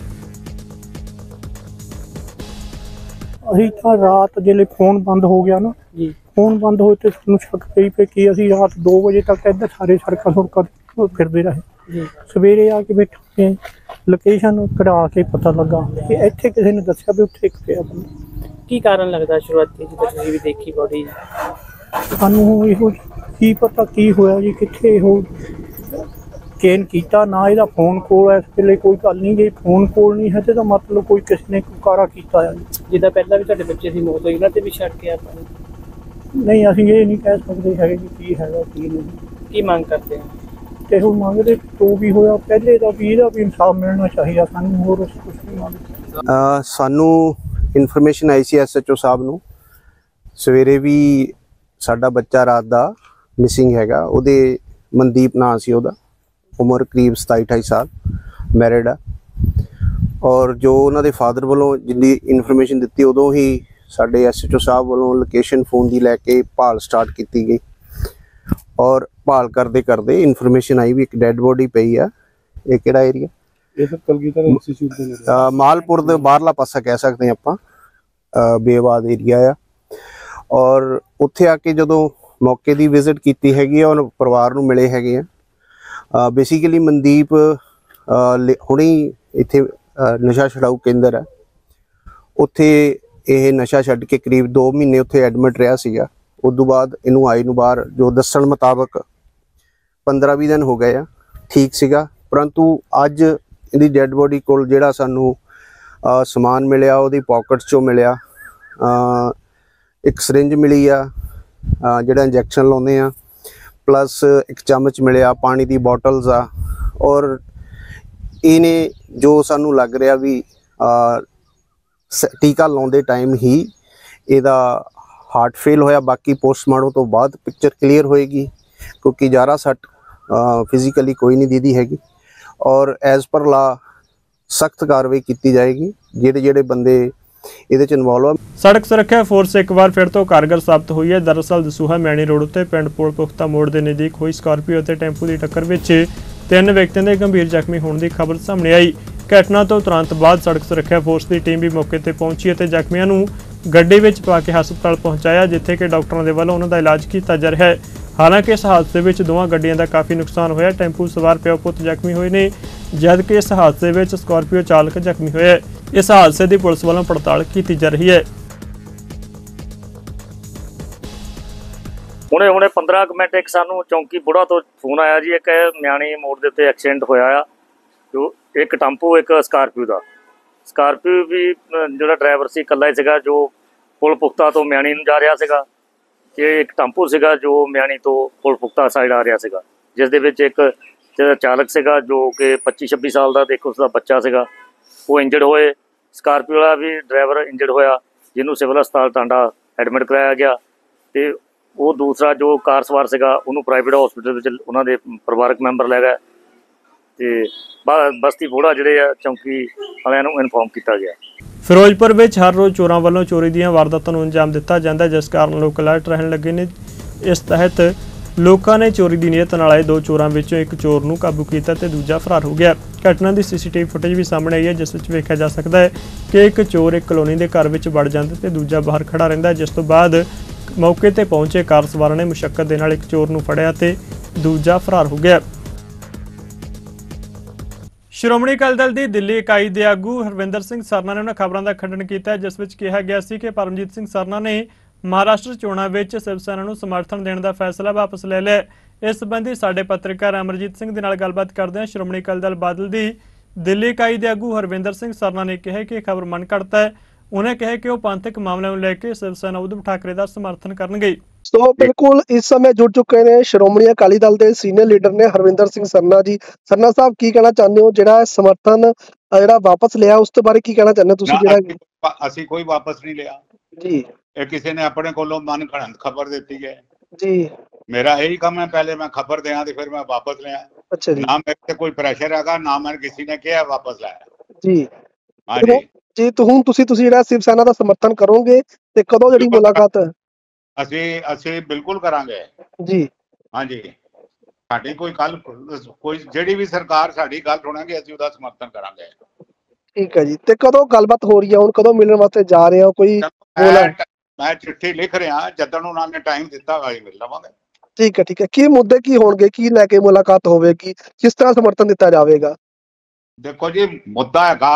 ਅਸੀਂ ਤਾਂ ਰਾਤ ਜਿਹੜੇ ਫੋਨ ਬੰਦ ਹੋ ਗਿਆ ਨਾ ਜੀ, ਫੋਨ ਬੰਦ ਹੋਏ ਤੇ ਸਾਨੂੰ ਸ਼ੱਕ ਪਈ ਪਈ ਕਿ ਅਸੀਂ ਰਾਤ ਦੋ ਵਜੇ ਤੱਕ ਇੱਧਰ ਸਾਰੇ ਸੜਕਾਂ ਸੁੜਕਾਂ ਫਿਰਦੇ ਰਹੇ ਜੀ। ਸਵੇਰੇ ਆ ਕੇ ਬੈਠੇ ਲੋਕੇਸ਼ਨ ਕਢਾ ਕੇ ਪਤਾ ਲੱਗਾ ਕਿ ਇੱਥੇ ਕਿਸੇ ਨੇ ਦੱਸਿਆ ਵੀ ਉੱਥੇ ਇੱਕ ਪਿਆ ਬੰਦਾ। ਕੀ ਕਾਰਨ ਲੱਗਦਾ ਸ਼ੁਰੂਆਤੀ ਜਦੋਂ ਤੁਸੀਂ ਵੀ ਦੇਖੀ ਬੋਡੀ? ਸਾਨੂੰ ਇਹੋ ਕੀ ਪਤਾ ਕੀ ਹੋਇਆ ਜੀ, ਕਿੱਥੇ ਇਹੋ ਚੇਨ ਕੀਤਾ ਨਾ, ਇਹਦਾ ਫੋਨ ਕੋਲ ਇਸ ਵੇਲੇ ਕੋਈ ਗੱਲ ਨਹੀਂ। ਜੇ ਫੋਨ ਕੋਲ ਨਹੀਂ ਹੈ ਤੇ ਦਾ ਮਤਲਬ ਕੋਈ ਕਿਸੇ ਨੇ ਕਾਰਾ ਕੀਤਾ ਹੈ। ਜਿੱਦਾਂ ਪਹਿਲਾਂ ਵੀ ਤੁਹਾਡੇ ਬੱਚੇ ਦੀ ਮੌਤ ਹੋਈ, ਉਹਨਾਂ ਤੇ ਵੀ ਸ਼ੱਕ ਹੈ ਆਪਾਂ ਨੂੰ? ਨਹੀਂ, ਅਸੀਂ ਇਹ ਨਹੀਂ ਕਹਿ ਸਕਦੇ ਹੈਗੇ ਜੀ ਕੀ ਹੈਗਾ ਕੀ ਨਹੀਂ। ਕੀ ਮੰਗ ਕਰਦੇ ਹੋ? ਤੇ ਉਹ ਮੰਗਦੇ ਜੋ ਵੀ ਹੋਇਆ ਪਹਿਲੇ ਦਾ ਵੀ ਇਹਦਾ ਵੀ ਇਨਸਾਫ ਮਿਲਣਾ ਚਾਹੀਦਾ ਸਾਨੂੰ, ਹੋਰ ਉਸ ਕੁਛ ਨਹੀਂ ਮੰਗਦੇ। ਸਾਨੂੰ ਇਨਫੋਰਮੇਸ਼ਨ ਆਈ ਸੀ ਐਸ ਐਚ ਓ ਸਾਹਿਬ ਨੂੰ ਸਵੇਰੇ ਵੀ ਸਾਡਾ ਬੱਚਾ ਰਾਤ ਦਾ ਮਿਸਿੰਗ ਹੈਗਾ। ਉਹਦੇ ਮਨਦੀਪ ਨਾਂ ਸੀ, ਉਹਦਾ ਉਮਰ ਕਰੀਬ ਸਤਾਈ ਅਠਾਈ ਸਾਲ, ਮੈਰਿਡ ਆ। ਔਰ ਜੋ ਉਹਨਾਂ ਦੇ ਫਾਦਰ ਵੱਲੋਂ ਜਿੰਨੀ ਇਨਫੋਰਮੇਸ਼ਨ ਦਿੱਤੀ ਉਦੋਂ ਹੀ ਸਾਡੇ ਐਸ ਐਚ ਓ ਸਾਹਿਬ ਵੱਲੋਂ ਲੋਕੇਸ਼ਨ ਫੋਨ ਦੀ ਲੈ ਕੇ ਭਾਲ ਸਟਾਰਟ ਕੀਤੀ ਗਈ ਔਰ ਭਾਲ ਕਰਦੇ ਕਰਦੇ ਇਨਫੋਰਮੇਸ਼ਨ ਆਈ ਵੀ ਇੱਕ ਡੈੱਡ ਬੋਡੀ ਪਈ ਆ। ਇਹ ਕਿਹੜਾ ਏਰੀਆ? ਇਹ ਸਰ ਕਲਗੀਧਰ ਇੰਸਟੀਚਿਊਟ ਦੇ ਨੇੜੇ, ਮਾਲਪੁਰ ਦੇ ਬਾਹਰਲਾ ਪਾਸਾ ਕਹਿ ਸਕਦੇ ਆਪਾਂ, ਬੇਵਾਦ ਏਰੀਆ ਆ। ਔਰ ਉੱਥੇ ਆ ਕੇ ਜਦੋਂ ਮੌਕੇ ਦੀ ਵਿਜ਼ਿਟ ਕੀਤੀ ਹੈਗੀ ਆ, ਉਹ ਪਰਿਵਾਰ ਨੂੰ ਮਿਲੇ ਹੈਗੇ ਆ। ਬੇਸਿਕਲੀ ਮਨਦੀਪ ਹੁਣੇ ਇੱਥੇ ਨਸ਼ਾ ਛੁਡਾਊ ਕੇਂਦਰ ਹੈ, ਉੱਥੇ ਇਹ ਨਸ਼ਾ ਛੱਡ ਕੇ ਕਰੀਬ ਦੋ ਮਹੀਨੇ ਉੱਥੇ ਐਡਮਿਟ ਰਿਹਾ ਸੀਗਾ। ਉਸ ਤੋਂ ਬਾਅਦ ਇਹਨੂੰ ਆਏ ਨੂੰ ਬਾਹਰ ਜੋ ਦੱਸਣ ਮੁਤਾਬਕ ਪੰਦਰਾਂ ਵੀਹ ਦਿਨ ਹੋ ਗਏ ਆ, ਠੀਕ ਸੀਗਾ। ਪਰੰਤੂ ਅੱਜ ਇਹਦੀ ਡੈੱਡ ਬੋਡੀ ਕੋਲ ਜਿਹੜਾ ਸਾਨੂੰ ਸਮਾਨ ਮਿਲਿਆ, ਉਹਦੀ ਪਾਕਟ 'ਚੋਂ ਮਿਲਿਆ ਇੱਕ ਸਿਰਿੰਜ ਮਿਲੀ ਆ ਜਿਹੜਾ ਇੰਜੈਕਸ਼ਨ ਲਾਉਂਦੇ ਆ, ਪਲੱਸ ਇੱਕ ਚਮਚ ਮਿਲਿਆ, ਪਾਣੀ ਦੀ ਬੋਟਲਸ ਆ। ਔਰ ਇਹਨੇ ਜੋ ਸਾਨੂੰ ਲੱਗ ਰਿਹਾ ਵੀ ਟੀਕਾ ਲਾਉਂਦੇ ਟਾਈਮ ਹੀ ਇਹਦਾ ਹਾਰਟ ਫੇਲ ਹੋਇਆ। ਬਾਕੀ ਪੋਸਟਮਾਰਟਮ ਤੋਂ ਬਾਅਦ ਪਿਕਚਰ ਕਲੀਅਰ ਹੋਏਗੀ, ਕਿਉਂਕਿ ਜ਼ਿਆਦਾ ਸੱਟ ਫਿਜ਼ੀਕਲੀ ਕੋਈ ਨਹੀਂ ਦੀਦੀ ਹੈਗੀ। ਔਰ ਐਜ਼ ਪਰ ਲਾ ਸਖਤ ਕਾਰਵਾਈ ਕੀਤੀ ਜਾਏਗੀ ਜਿਹੜੇ ਜਿਹੜੇ ਬੰਦੇ ਇਹਦੇ ਚ ਇਨਵੋਲਵ ਆ। ਸੜਕ ਸੁਰੱਖਿਆ ਫੋਰਸ ਇੱਕ ਵਾਰ ਫਿਰ ਤੋਂ ਕਾਰਗਰ ਸਾਬਤ ਹੋਈ ਹੈ। ਦਰਅਸਲ ਦਸੂਹਾ ਮੈਣੀ ਰੋਡ ਉੱਤੇ ਪਿੰਡ ਪੁਲ ਪੁਖਤਾ ਮੋੜ ਦੇ ਨਜ਼ਦੀਕ ਹੋਈ ਸਕਾਰਪੀਓ ਅਤੇ ਟੈਂਪੂ ਦੀ ਟੱਕਰ ਵਿੱਚ ਤਿੰਨ ਵਿਅਕਤੀਆਂ ਦੇ ਗੰਭੀਰ ਜ਼ਖਮੀ ਹੋਣ ਦੀ ਖਬਰ ਸਾਹਮਣੇ ਆਈ। ਘਟਨਾ ਤੋਂ ਤੁਰੰਤ ਬਾਅਦ ਸੜਕ ਸੁਰੱਖਿਆ ਫੋਰਸ ਦੀ ਟੀਮ ਵੀ ਮੌਕੇ ਤੇ ਪਹੁੰਚੀ ਅਤੇ ਜ਼ਖਮੀਆਂ ਨੂੰ ਗੱਡੀ ਵਿੱਚ ਪਾ ਕੇ ਹਸਪਤਾਲ ਪਹੁੰਚਾਇਆ, ਜਿੱਥੇ ਕਿ ਡਾਕਟਰਾਂ ਦੇ ਵੱਲੋਂ ਉਹਨਾਂ ਦਾ ਇਲਾਜ ਕੀਤਾ ਜਾ ਰਿਹਾ ਹੈ। ਹਾਲਾਂਕਿ ਇਸ ਹਾਦਸੇ ਵਿੱਚ ਦੋਵਾਂ ਗੱਡੀਆਂ ਦਾ ਕਾਫੀ ਨੁਕਸਾਨ ਹੋਇਆ। ਟੈਂਪੂ ਸਵਾਰ ਪਿਓ ਪੁੱਤ ਜ਼ਖਮੀ ਹੋਏ ਨੇ, ਜਦਕਿ ਇਸ ਹਾਦਸੇ ਵਿੱਚ ਸਕਾਰਪੀਓ ਚਾਲਕ ਜ਼ਖਮੀ ਹੋਇਆ ਹੈ। ਇਸ ਹਾਦਸੇ ਦੀ ਪੁਲਿਸ ਵੱਲੋਂ ਪੜਤਾਲ ਕੀਤੀ ਜਾ ਰਹੀ ਹੈ। ਹੁਣੇ ਹੁਣੇ ਪੰਦਰਾਂ ਕੁ ਮਿੰਟ ਇੱਕ ਸਾਨੂੰ ਚੌਂਕੀ ਬੁੜਾ ਤੋਂ ਫੋਨ ਆਇਆ ਜੀ, ਇੱਕ ਮਿਆਣੀ ਮੋੜ ਦੇ ਉੱਤੇ ਐਕਸੀਡੈਂਟ ਹੋਇਆ ਆ। ਜੋ ਇੱਕ ਟੈਂਪੂ ਇੱਕ ਸਕਾਰਪੀਓ ਦਾ, ਸਕਾਰਪੀਓ ਵੀ ਜਿਹੜਾ ਡਰਾਈਵਰ ਸੀ ਇਕੱਲਾ ਹੀ ਸੀਗਾ, ਜੋ ਪੁਲ ਪੁਖਤਾ ਤੋਂ ਮਿਆਣੀ ਨੂੰ ਜਾ ਰਿਹਾ ਸੀਗਾ। ਤੇ ਇੱਕ ਟੈਂਪੂ ਸੀਗਾ ਜੋ ਮਿਆਣੀ ਤੋਂ ਪੁਲ ਪੁਖਤਾ ਸਾਈਡ ਆ ਰਿਹਾ ਸੀਗਾ, ਜਿਸ ਦੇ ਵਿੱਚ ਇੱਕ ਜਿਹੜਾ ਚਾਲਕ ਸੀਗਾ ਜੋ ਕਿ ਪੱਚੀ ਛੱਬੀ ਸਾਲ ਦਾ, ਦੇਖੋ ਉਸਦਾ ਬੱਚਾ ਸੀਗਾ, ਉਹ ਇੰਜਰਡ ਹੋਏ। ਸਕਾਰਪੀਓ ਵਾਲਾ ਵੀ ਡਰਾਈਵਰ ਇੰਜਰਡ ਹੋਇਆ, ਜਿਹਨੂੰ ਸਿਵਲ ਹਸਪਤਾਲ ਟਾਂਡਾ ਐਡਮਿਟ ਕਰਾਇਆ ਗਿਆ। ਤੇ ਉਹ ਦੂਸਰਾ ਜੋ ਕਾਰ ਸਵਾਰ ਸੀਗਾ ਉਹਨੂੰ ਪ੍ਰਾਈਵੇਟ ਹਸਪੀਟਲ ਵਿੱਚ ਉਹਨਾਂ ਦੇ ਪਰਿਵਾਰਕ ਮੈਂਬਰ ਲੈ ਗਏ ਤੇ ਬਸਤੀ ਬੋੜਾ ਜਿਹੜੇ ਆ ਚੌਂਕੀ ਵਾਲਿਆਂ ਨੂੰ ਇਨਫੋਰਮ ਕੀਤਾ ਗਿਆ। ਫਿਰੋਜ਼ਪੁਰ ਵਿੱਚ ਹਰ ਰੋਜ਼ ਚੋਰਾਂ ਵੱਲੋਂ ਚੋਰੀ ਦੀਆਂ ਵਾਰਦਾਤਾਂ ਨੂੰ ਅੰਜਾਮ ਦਿੱਤਾ ਜਾਂਦਾ, ਜਿਸ ਕਾਰਨ ਲੋਕ ਅਲਰਟ ਰਹਿਣ ਲੱਗੇ ਨੇ। ਇਸ ਤਹਿਤ ਲੋਕਾਂ ਨੇ ਚੋਰੀ ਦੀ ਨੀਅਤ ਨਾਲ ਆਏ ਦੋ ਚੋਰਾਂ ਵਿੱਚੋਂ ਇੱਕ ਚੋਰ ਨੂੰ ਕਾਬੂ ਕੀਤਾ ਤੇ ਦੂਜਾ ਫਰਾਰ ਹੋ ਗਿਆ। ਘਟਨਾ ਦੀ ਸੀਸੀਟੀਵੀ ਫੁਟੇਜ ਵੀ ਸਾਹਮਣੇ ਆਈ ਹੈ, ਜਿਸ ਵਿੱਚ ਵੇਖਿਆ ਜਾ ਸਕਦਾ ਹੈ ਕਿ ਇੱਕ ਚੋਰ ਇੱਕ ਕਲੋਨੀ ਦੇ ਘਰ ਵਿੱਚ ਵੜ ਜਾਂਦਾ ਤੇ ਦੂਜਾ ਬਾਹਰ ਖੜਾ ਰਹਿੰਦਾ, ਜਿਸ ਤੋਂ ਬਾਅਦ ਮੌਕੇ ਤੇ ਪਹੁੰਚੇ ਕਾਰ ਸਵਾਰਾਂ ਨੇ ਮੁਸ਼ੱਕਤ ਦੇ ਨਾਲ ਇੱਕ ਚੋਰ ਨੂੰ ਫੜਿਆ ਤੇ ਦੂਜਾ ਫਰਾਰ ਹੋ ਗਿਆ। ਸ਼੍ਰੋਮਣੀ ਅਕਾਲੀ ਦਲ ਦੀ ਦਿੱਲੀ ਇਕਾਈ ਦੇ ਆਗੂ ਹਰਵਿੰਦਰ ਸਿੰਘ ਸਰਨਾ ਨੇ ਉਹਨਾਂ ਖਬਰਾਂ ਦਾ ਖੰਡਨ ਕੀਤਾ ਹੈ, ਜਿਸ ਵਿੱਚ ਕਿਹਾ ਗਿਆ ਸੀ ਕਿ ਪਰਮਜੀਤ ਸਿੰਘ ਸਰਨਾ ਨੇ ਮਹਾਰਾਸ਼ਟਰ ਚੋਣਾਂ ਵਿੱਚ ਸ਼ਿਵ ਸੈਨਾ ਨੂੰ ਸਮਰਥਨ ਦੇਣ ਦਾ ਫੈਸਲਾ ਵਾਪਸ ਲੈ ਲਿਆ। ਇਸ ਸੰਬੰਧੀ ਸਾਡੇ ਪੱਤਰਕਾਰ ਅਮਰਜੀਤ ਸਿੰਘ ਦੇ ਨਾਲ ਗੱਲਬਾਤ ਕਰਦੇ ਹਾਂ। ਸ਼੍ਰੋਮਣੀ ਅਕਾਲੀ ਦਲ ਬਾਦਲ ਦੀ ਦਿੱਲੀ ਇਕਾਈ ਦੇ ਆਗੂ ਹਰਵਿੰਦਰ ਸਿੰਘ ਸਰਨਾ ਨੇ ਕਿਹਾ ਕਿ ਖਬਰ ਮਨ ਘੜਤਾ ਹੈ। उन्हें कहा कि वो पांतक मामले में लेकर शिवसेना उद्धव ठाकरे का समर्थन करनगे। तो बिल्कुल इस समय जुड़ चुके हैं श्रोमणी अकाली दल के सीनियर लीडर ने हरविंदर सिंह सरना जी। सरना साहब की कहना चाहते हो, जिहड़ा समर्थन जिहड़ा वापस लिया उस तो बारे की कहना चाहते हो तुसीं? जिहड़ा ਅਸੀਂ ਕੋਈ ਵਾਪਸ ਨਹੀਂ ਲਿਆ जी, ਇਹ ਕਿਸੇ ਨੇ ਆਪਣੇ ਕੋਲੋਂ ਮਨ ਘੜਨ ਖਬਰ ਦਿੱਤੀ ਹੈ जी, ਮੇਰਾ ਇਹੀ ਕੰਮ ਹੈ, ਪਹਿਲੇ ਮੈਂ ਖਬਰ ਦਿਆਂ ਤੇ ਫਿਰ ਮੈਂ ਵਾਪਸ ਲਿਆ। अच्छा जी, ਨਾ ਮੇਰੇ ਤੇ ਕੋਈ ਪ੍ਰੈਸ਼ਰ ਹੈਗਾ, ਨਾ ਮੈਂ ਕਿਸੇ ਨੇ ਕਿਹਾ ਵਾਪਸ ਲਾਇਆ। जी, ਹਾਂਜੀ जी। तो हुण तुसीं तुसीं जिहड़ा शिव सेना का समर्थन करोगे ते कदों जिहड़ी मुलाकात ਅਸੀਂ ਅਸੀਂ ਬਿਲਕੁਲ ਕਰਾਂਗੇ जी? ਹਾਂਜੀ ਸਾਡੀ ਕੋਈ ਕੱਲ ਕੋਈ ਜਿਹੜੀ ਵੀ ਸਰਕਾਰ ਸਾਡੀ ਗੱਲ ਸੁਣਾਂਗੇ ਅਸੀਂ ਉਹਦਾ ਸਮਰਥਨ ਕਰਾਂਗੇ। ठीक है जी। ते कदों गलबात हो रही है, हुण कदों मिलण वास्ते जा रहे हो? कोई बोला? मैं चिट्ठी लिख रहा, जदन उन्होंने टाइम दिता होगा मिल लवांगे। ठीक है, ठीक है। की मुद्दे की होणगे, की लैके मुलाकात होवेगी, किस तरह समर्थन दिता जावेगा? देखो जी मुद्दा हैगा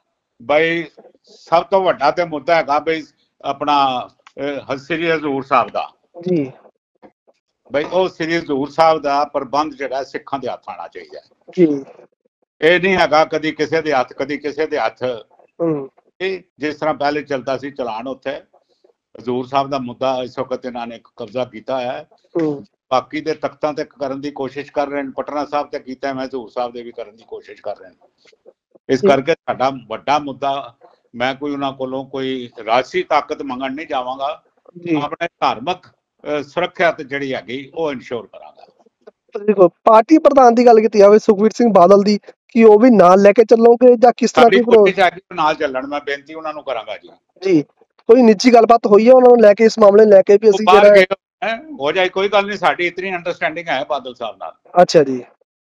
बई सब तो वड्डा ते मुद्दा हैगा बई अपना श्री हजूर साहब दा जी, बई ओ श्री हजूर साहब दा प्रबंध जिहड़ा सिखां दे हत्थ आना चाहिए जी। ਇਹ ਨਹੀਂ ਹੈਗਾ ਕਦੀ ਕਿਸੇ ਦੇ ਹੱਥ ਕਦੀ ਕਿਸੇ ਦੇ ਹੱਥ। ਹੂੰ, ਇਹ ਜਿਸ ਤਰ੍ਹਾਂ ਪਹਿਲੇ ਚੱਲਦਾ ਸੀ ਚਲਾਨ ਉੱਥੇ ਹਜ਼ੂਰ ਸਾਹਿਬ ਦਾ ਮੁੱਦਾ ਇਸ ਵਕਤ ਇਹਨਾਂ ਨੇ ਕਬਜ਼ਾ ਕੀਤਾ ਹੈ। ਹੂੰ, ਬਾਕੀ ਦੇ ਤਖਤਾਂ ਤੇ ਕਰਨ ਦੀ ਕੋਸ਼ਿਸ਼ ਕਰ ਰਹੇ ਨੇ, ਪਟਨਾ ਸਾਹਿਬ ਤੇ ਕੀਤਾ, ਮੈਂ ਹਜ਼ੂਰ ਸਾਹਿਬ ਦੇ ਵੀ ਕਰਨ ਦੀ ਕੋਸ਼ਿਸ਼ ਕਰ ਰਹੇ ਨੇ। ਇਸ ਕਰਕੇ ਸਾਡਾ ਵੱਡਾ ਮੁੱਦਾ, ਮੈਂ ਕੋਈ ਉਹਨਾਂ ਕੋਲੋਂ ਕੋਈ ਰਾਜਸੀ ਤਾਕਤ ਮੰਗਣ ਨਹੀਂ ਜਾਵਾਂਗਾ, ਆਪਣੇ ਧਾਰਮਿਕ ਸੁਰੱਖਿਆ ਤੇ ਜਿਹੜੀ ਹੈਗੀ ਉਹ ਇਨਸ਼ੋਰ ਕਰਾਂਗਾ। देखो पार्टी प्रधान की गल की जाए सुखबीर सिंह बादल की, कि वो भी नाल लेके चलोगे या किस तरह की नाल चलण मैं बेनती उन्हां नूं करांगा जी। जी, कोई निजी गलबात हुई है उन्होंने लेके इस मामले लेके भी असि जेड़ा हो जाए कोई गल नहीं, साडी इतनी अंडरस्टैंडिंग है बादल साहब नाल। अच्छा जी,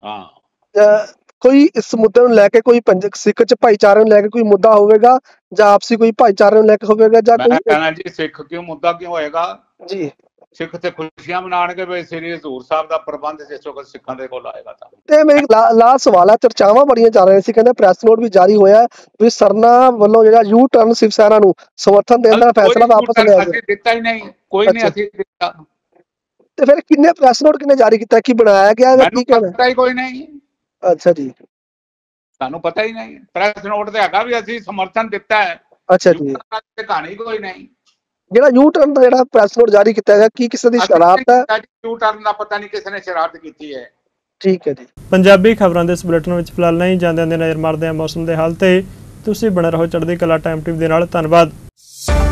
हां कोई इस मुद्दे ਨੂੰ लेके कोई पंजाब सिख च भाईचारे ਨੂੰ लेके कोई मुद्दा होवेगा ਜਾਂ आपसी कोई भाईचारे ਨੂੰ लेके होवेगा ਜਾਂ कोई? मैं कहना जी सिख क्यों मुद्दा क्यों होएगा जी? ਸਿੱਖ ਤੇ ਖੁਸ਼ੀਆਂ ਮਨਾਣਗੇ ਵੀ ਸ੍ਰੀ ਹਜ਼ੂਰ ਸਾਹਿਬ ਦਾ ਪ੍ਰਬੰਧ ਜਿਸ ਵਕਤ ਸਿੱਖਾਂ ਦੇ ਕੋਲ ਆਏਗਾ ਤਾਂ। ਤੇ ਮੇਰੇ ਲਾ ਸਵਾਲ ਹੈ, ਚਰਚਾਵਾਂ ਬੜੀਆਂ ਚੱਲ ਰਹੀਆਂ ਸੀ, ਕਹਿੰਦੇ ਪ੍ਰੈਸ ਨੋਟ ਵੀ ਜਾਰੀ ਹੋਇਆ ਵੀ ਸਰਨਾ ਵੱਲੋਂ ਜਿਹੜਾ ਯੂ ਟਰਨ ਸ਼ਿਵ ਸੈਨਾ ਨੂੰ ਸਮਰਥਨ ਦੇਣ ਦਾ ਫੈਸਲਾ ਵਾਪਸ ਲਿਆ ਗਿਆ। ਅਸੀਂ ਦਿੱਤਾ ਹੀ ਨਹੀਂ, ਕੋਈ ਨਹੀਂ ਅਸੀਂ ਦਿੱਤਾ। ਤੇ ਫਿਰ ਕਿੰਨੇ ਪ੍ਰੈਸ ਨੋਟ ਕਿੰਨੇ ਜਾਰੀ ਕੀਤਾ, ਕੀ ਬਣਾਇਆ ਗਿਆ ਹੈ, ਕੀ ਕਹਿਣਾ? ਪਤਾ ਹੀ ਕੋਈ ਨਹੀਂ। ਅੱਛਾ ਜੀ, ਸਾਨੂੰ ਪਤਾ ਹੀ ਨਹੀਂ। ਪ੍ਰੈਸ ਨੋਟ ਤੇ ਹੈਗਾ ਵੀ ਅਸੀਂ ਸਮਰਥਨ ਦਿੱਤਾ ਹੈ। ਅੱਛਾ ਜੀ, ਕਹਾਣੀ ਕੋਈ ਨਹੀਂ। ਜਿਹੜਾ ਯੂ ਟਰਨ ਦਾ ਜਿਹੜਾ ਪ੍ਰੈਸ ਨੋਟ ਜਾਰੀ ਕੀਤਾ ਗਿਆ, ਕੀ ਕਿਸੇ ਦੀ ਸ਼ਰਾਰਤ ਹੈ? ਯੂ ਟਰਨ ਦਾ ਪਤਾ ਨਹੀਂ ਕਿਸੇ ਨੇ ਸ਼ਰਾਰਤ ਕੀਤੀ ਹੈ। ਠੀਕ ਹੈ ਜੀ। ਪੰਜਾਬੀ ਖਬਰਾਂ ਦੇ ਇਸ ਬੁਲੇਟਿਨ ਵਿੱਚ ਫਿਲਹਾਲ ਨਹੀਂ ਜਾਂਦੇ, ਨਜ਼ਰ ਮਾਰਦੇ ਹਾਂ ਮੌਸਮ ਦੇ ਹਾਲ ਤੇ। ਤੁਸੀਂ ਬਣੇ ਰਹੋ ਚੜ੍ਹਦੀ ਕਲਾ ਟਾਈਮ ਟੀਵੀ ਦੇ ਨਾਲ। ਧੰਨਵਾਦ।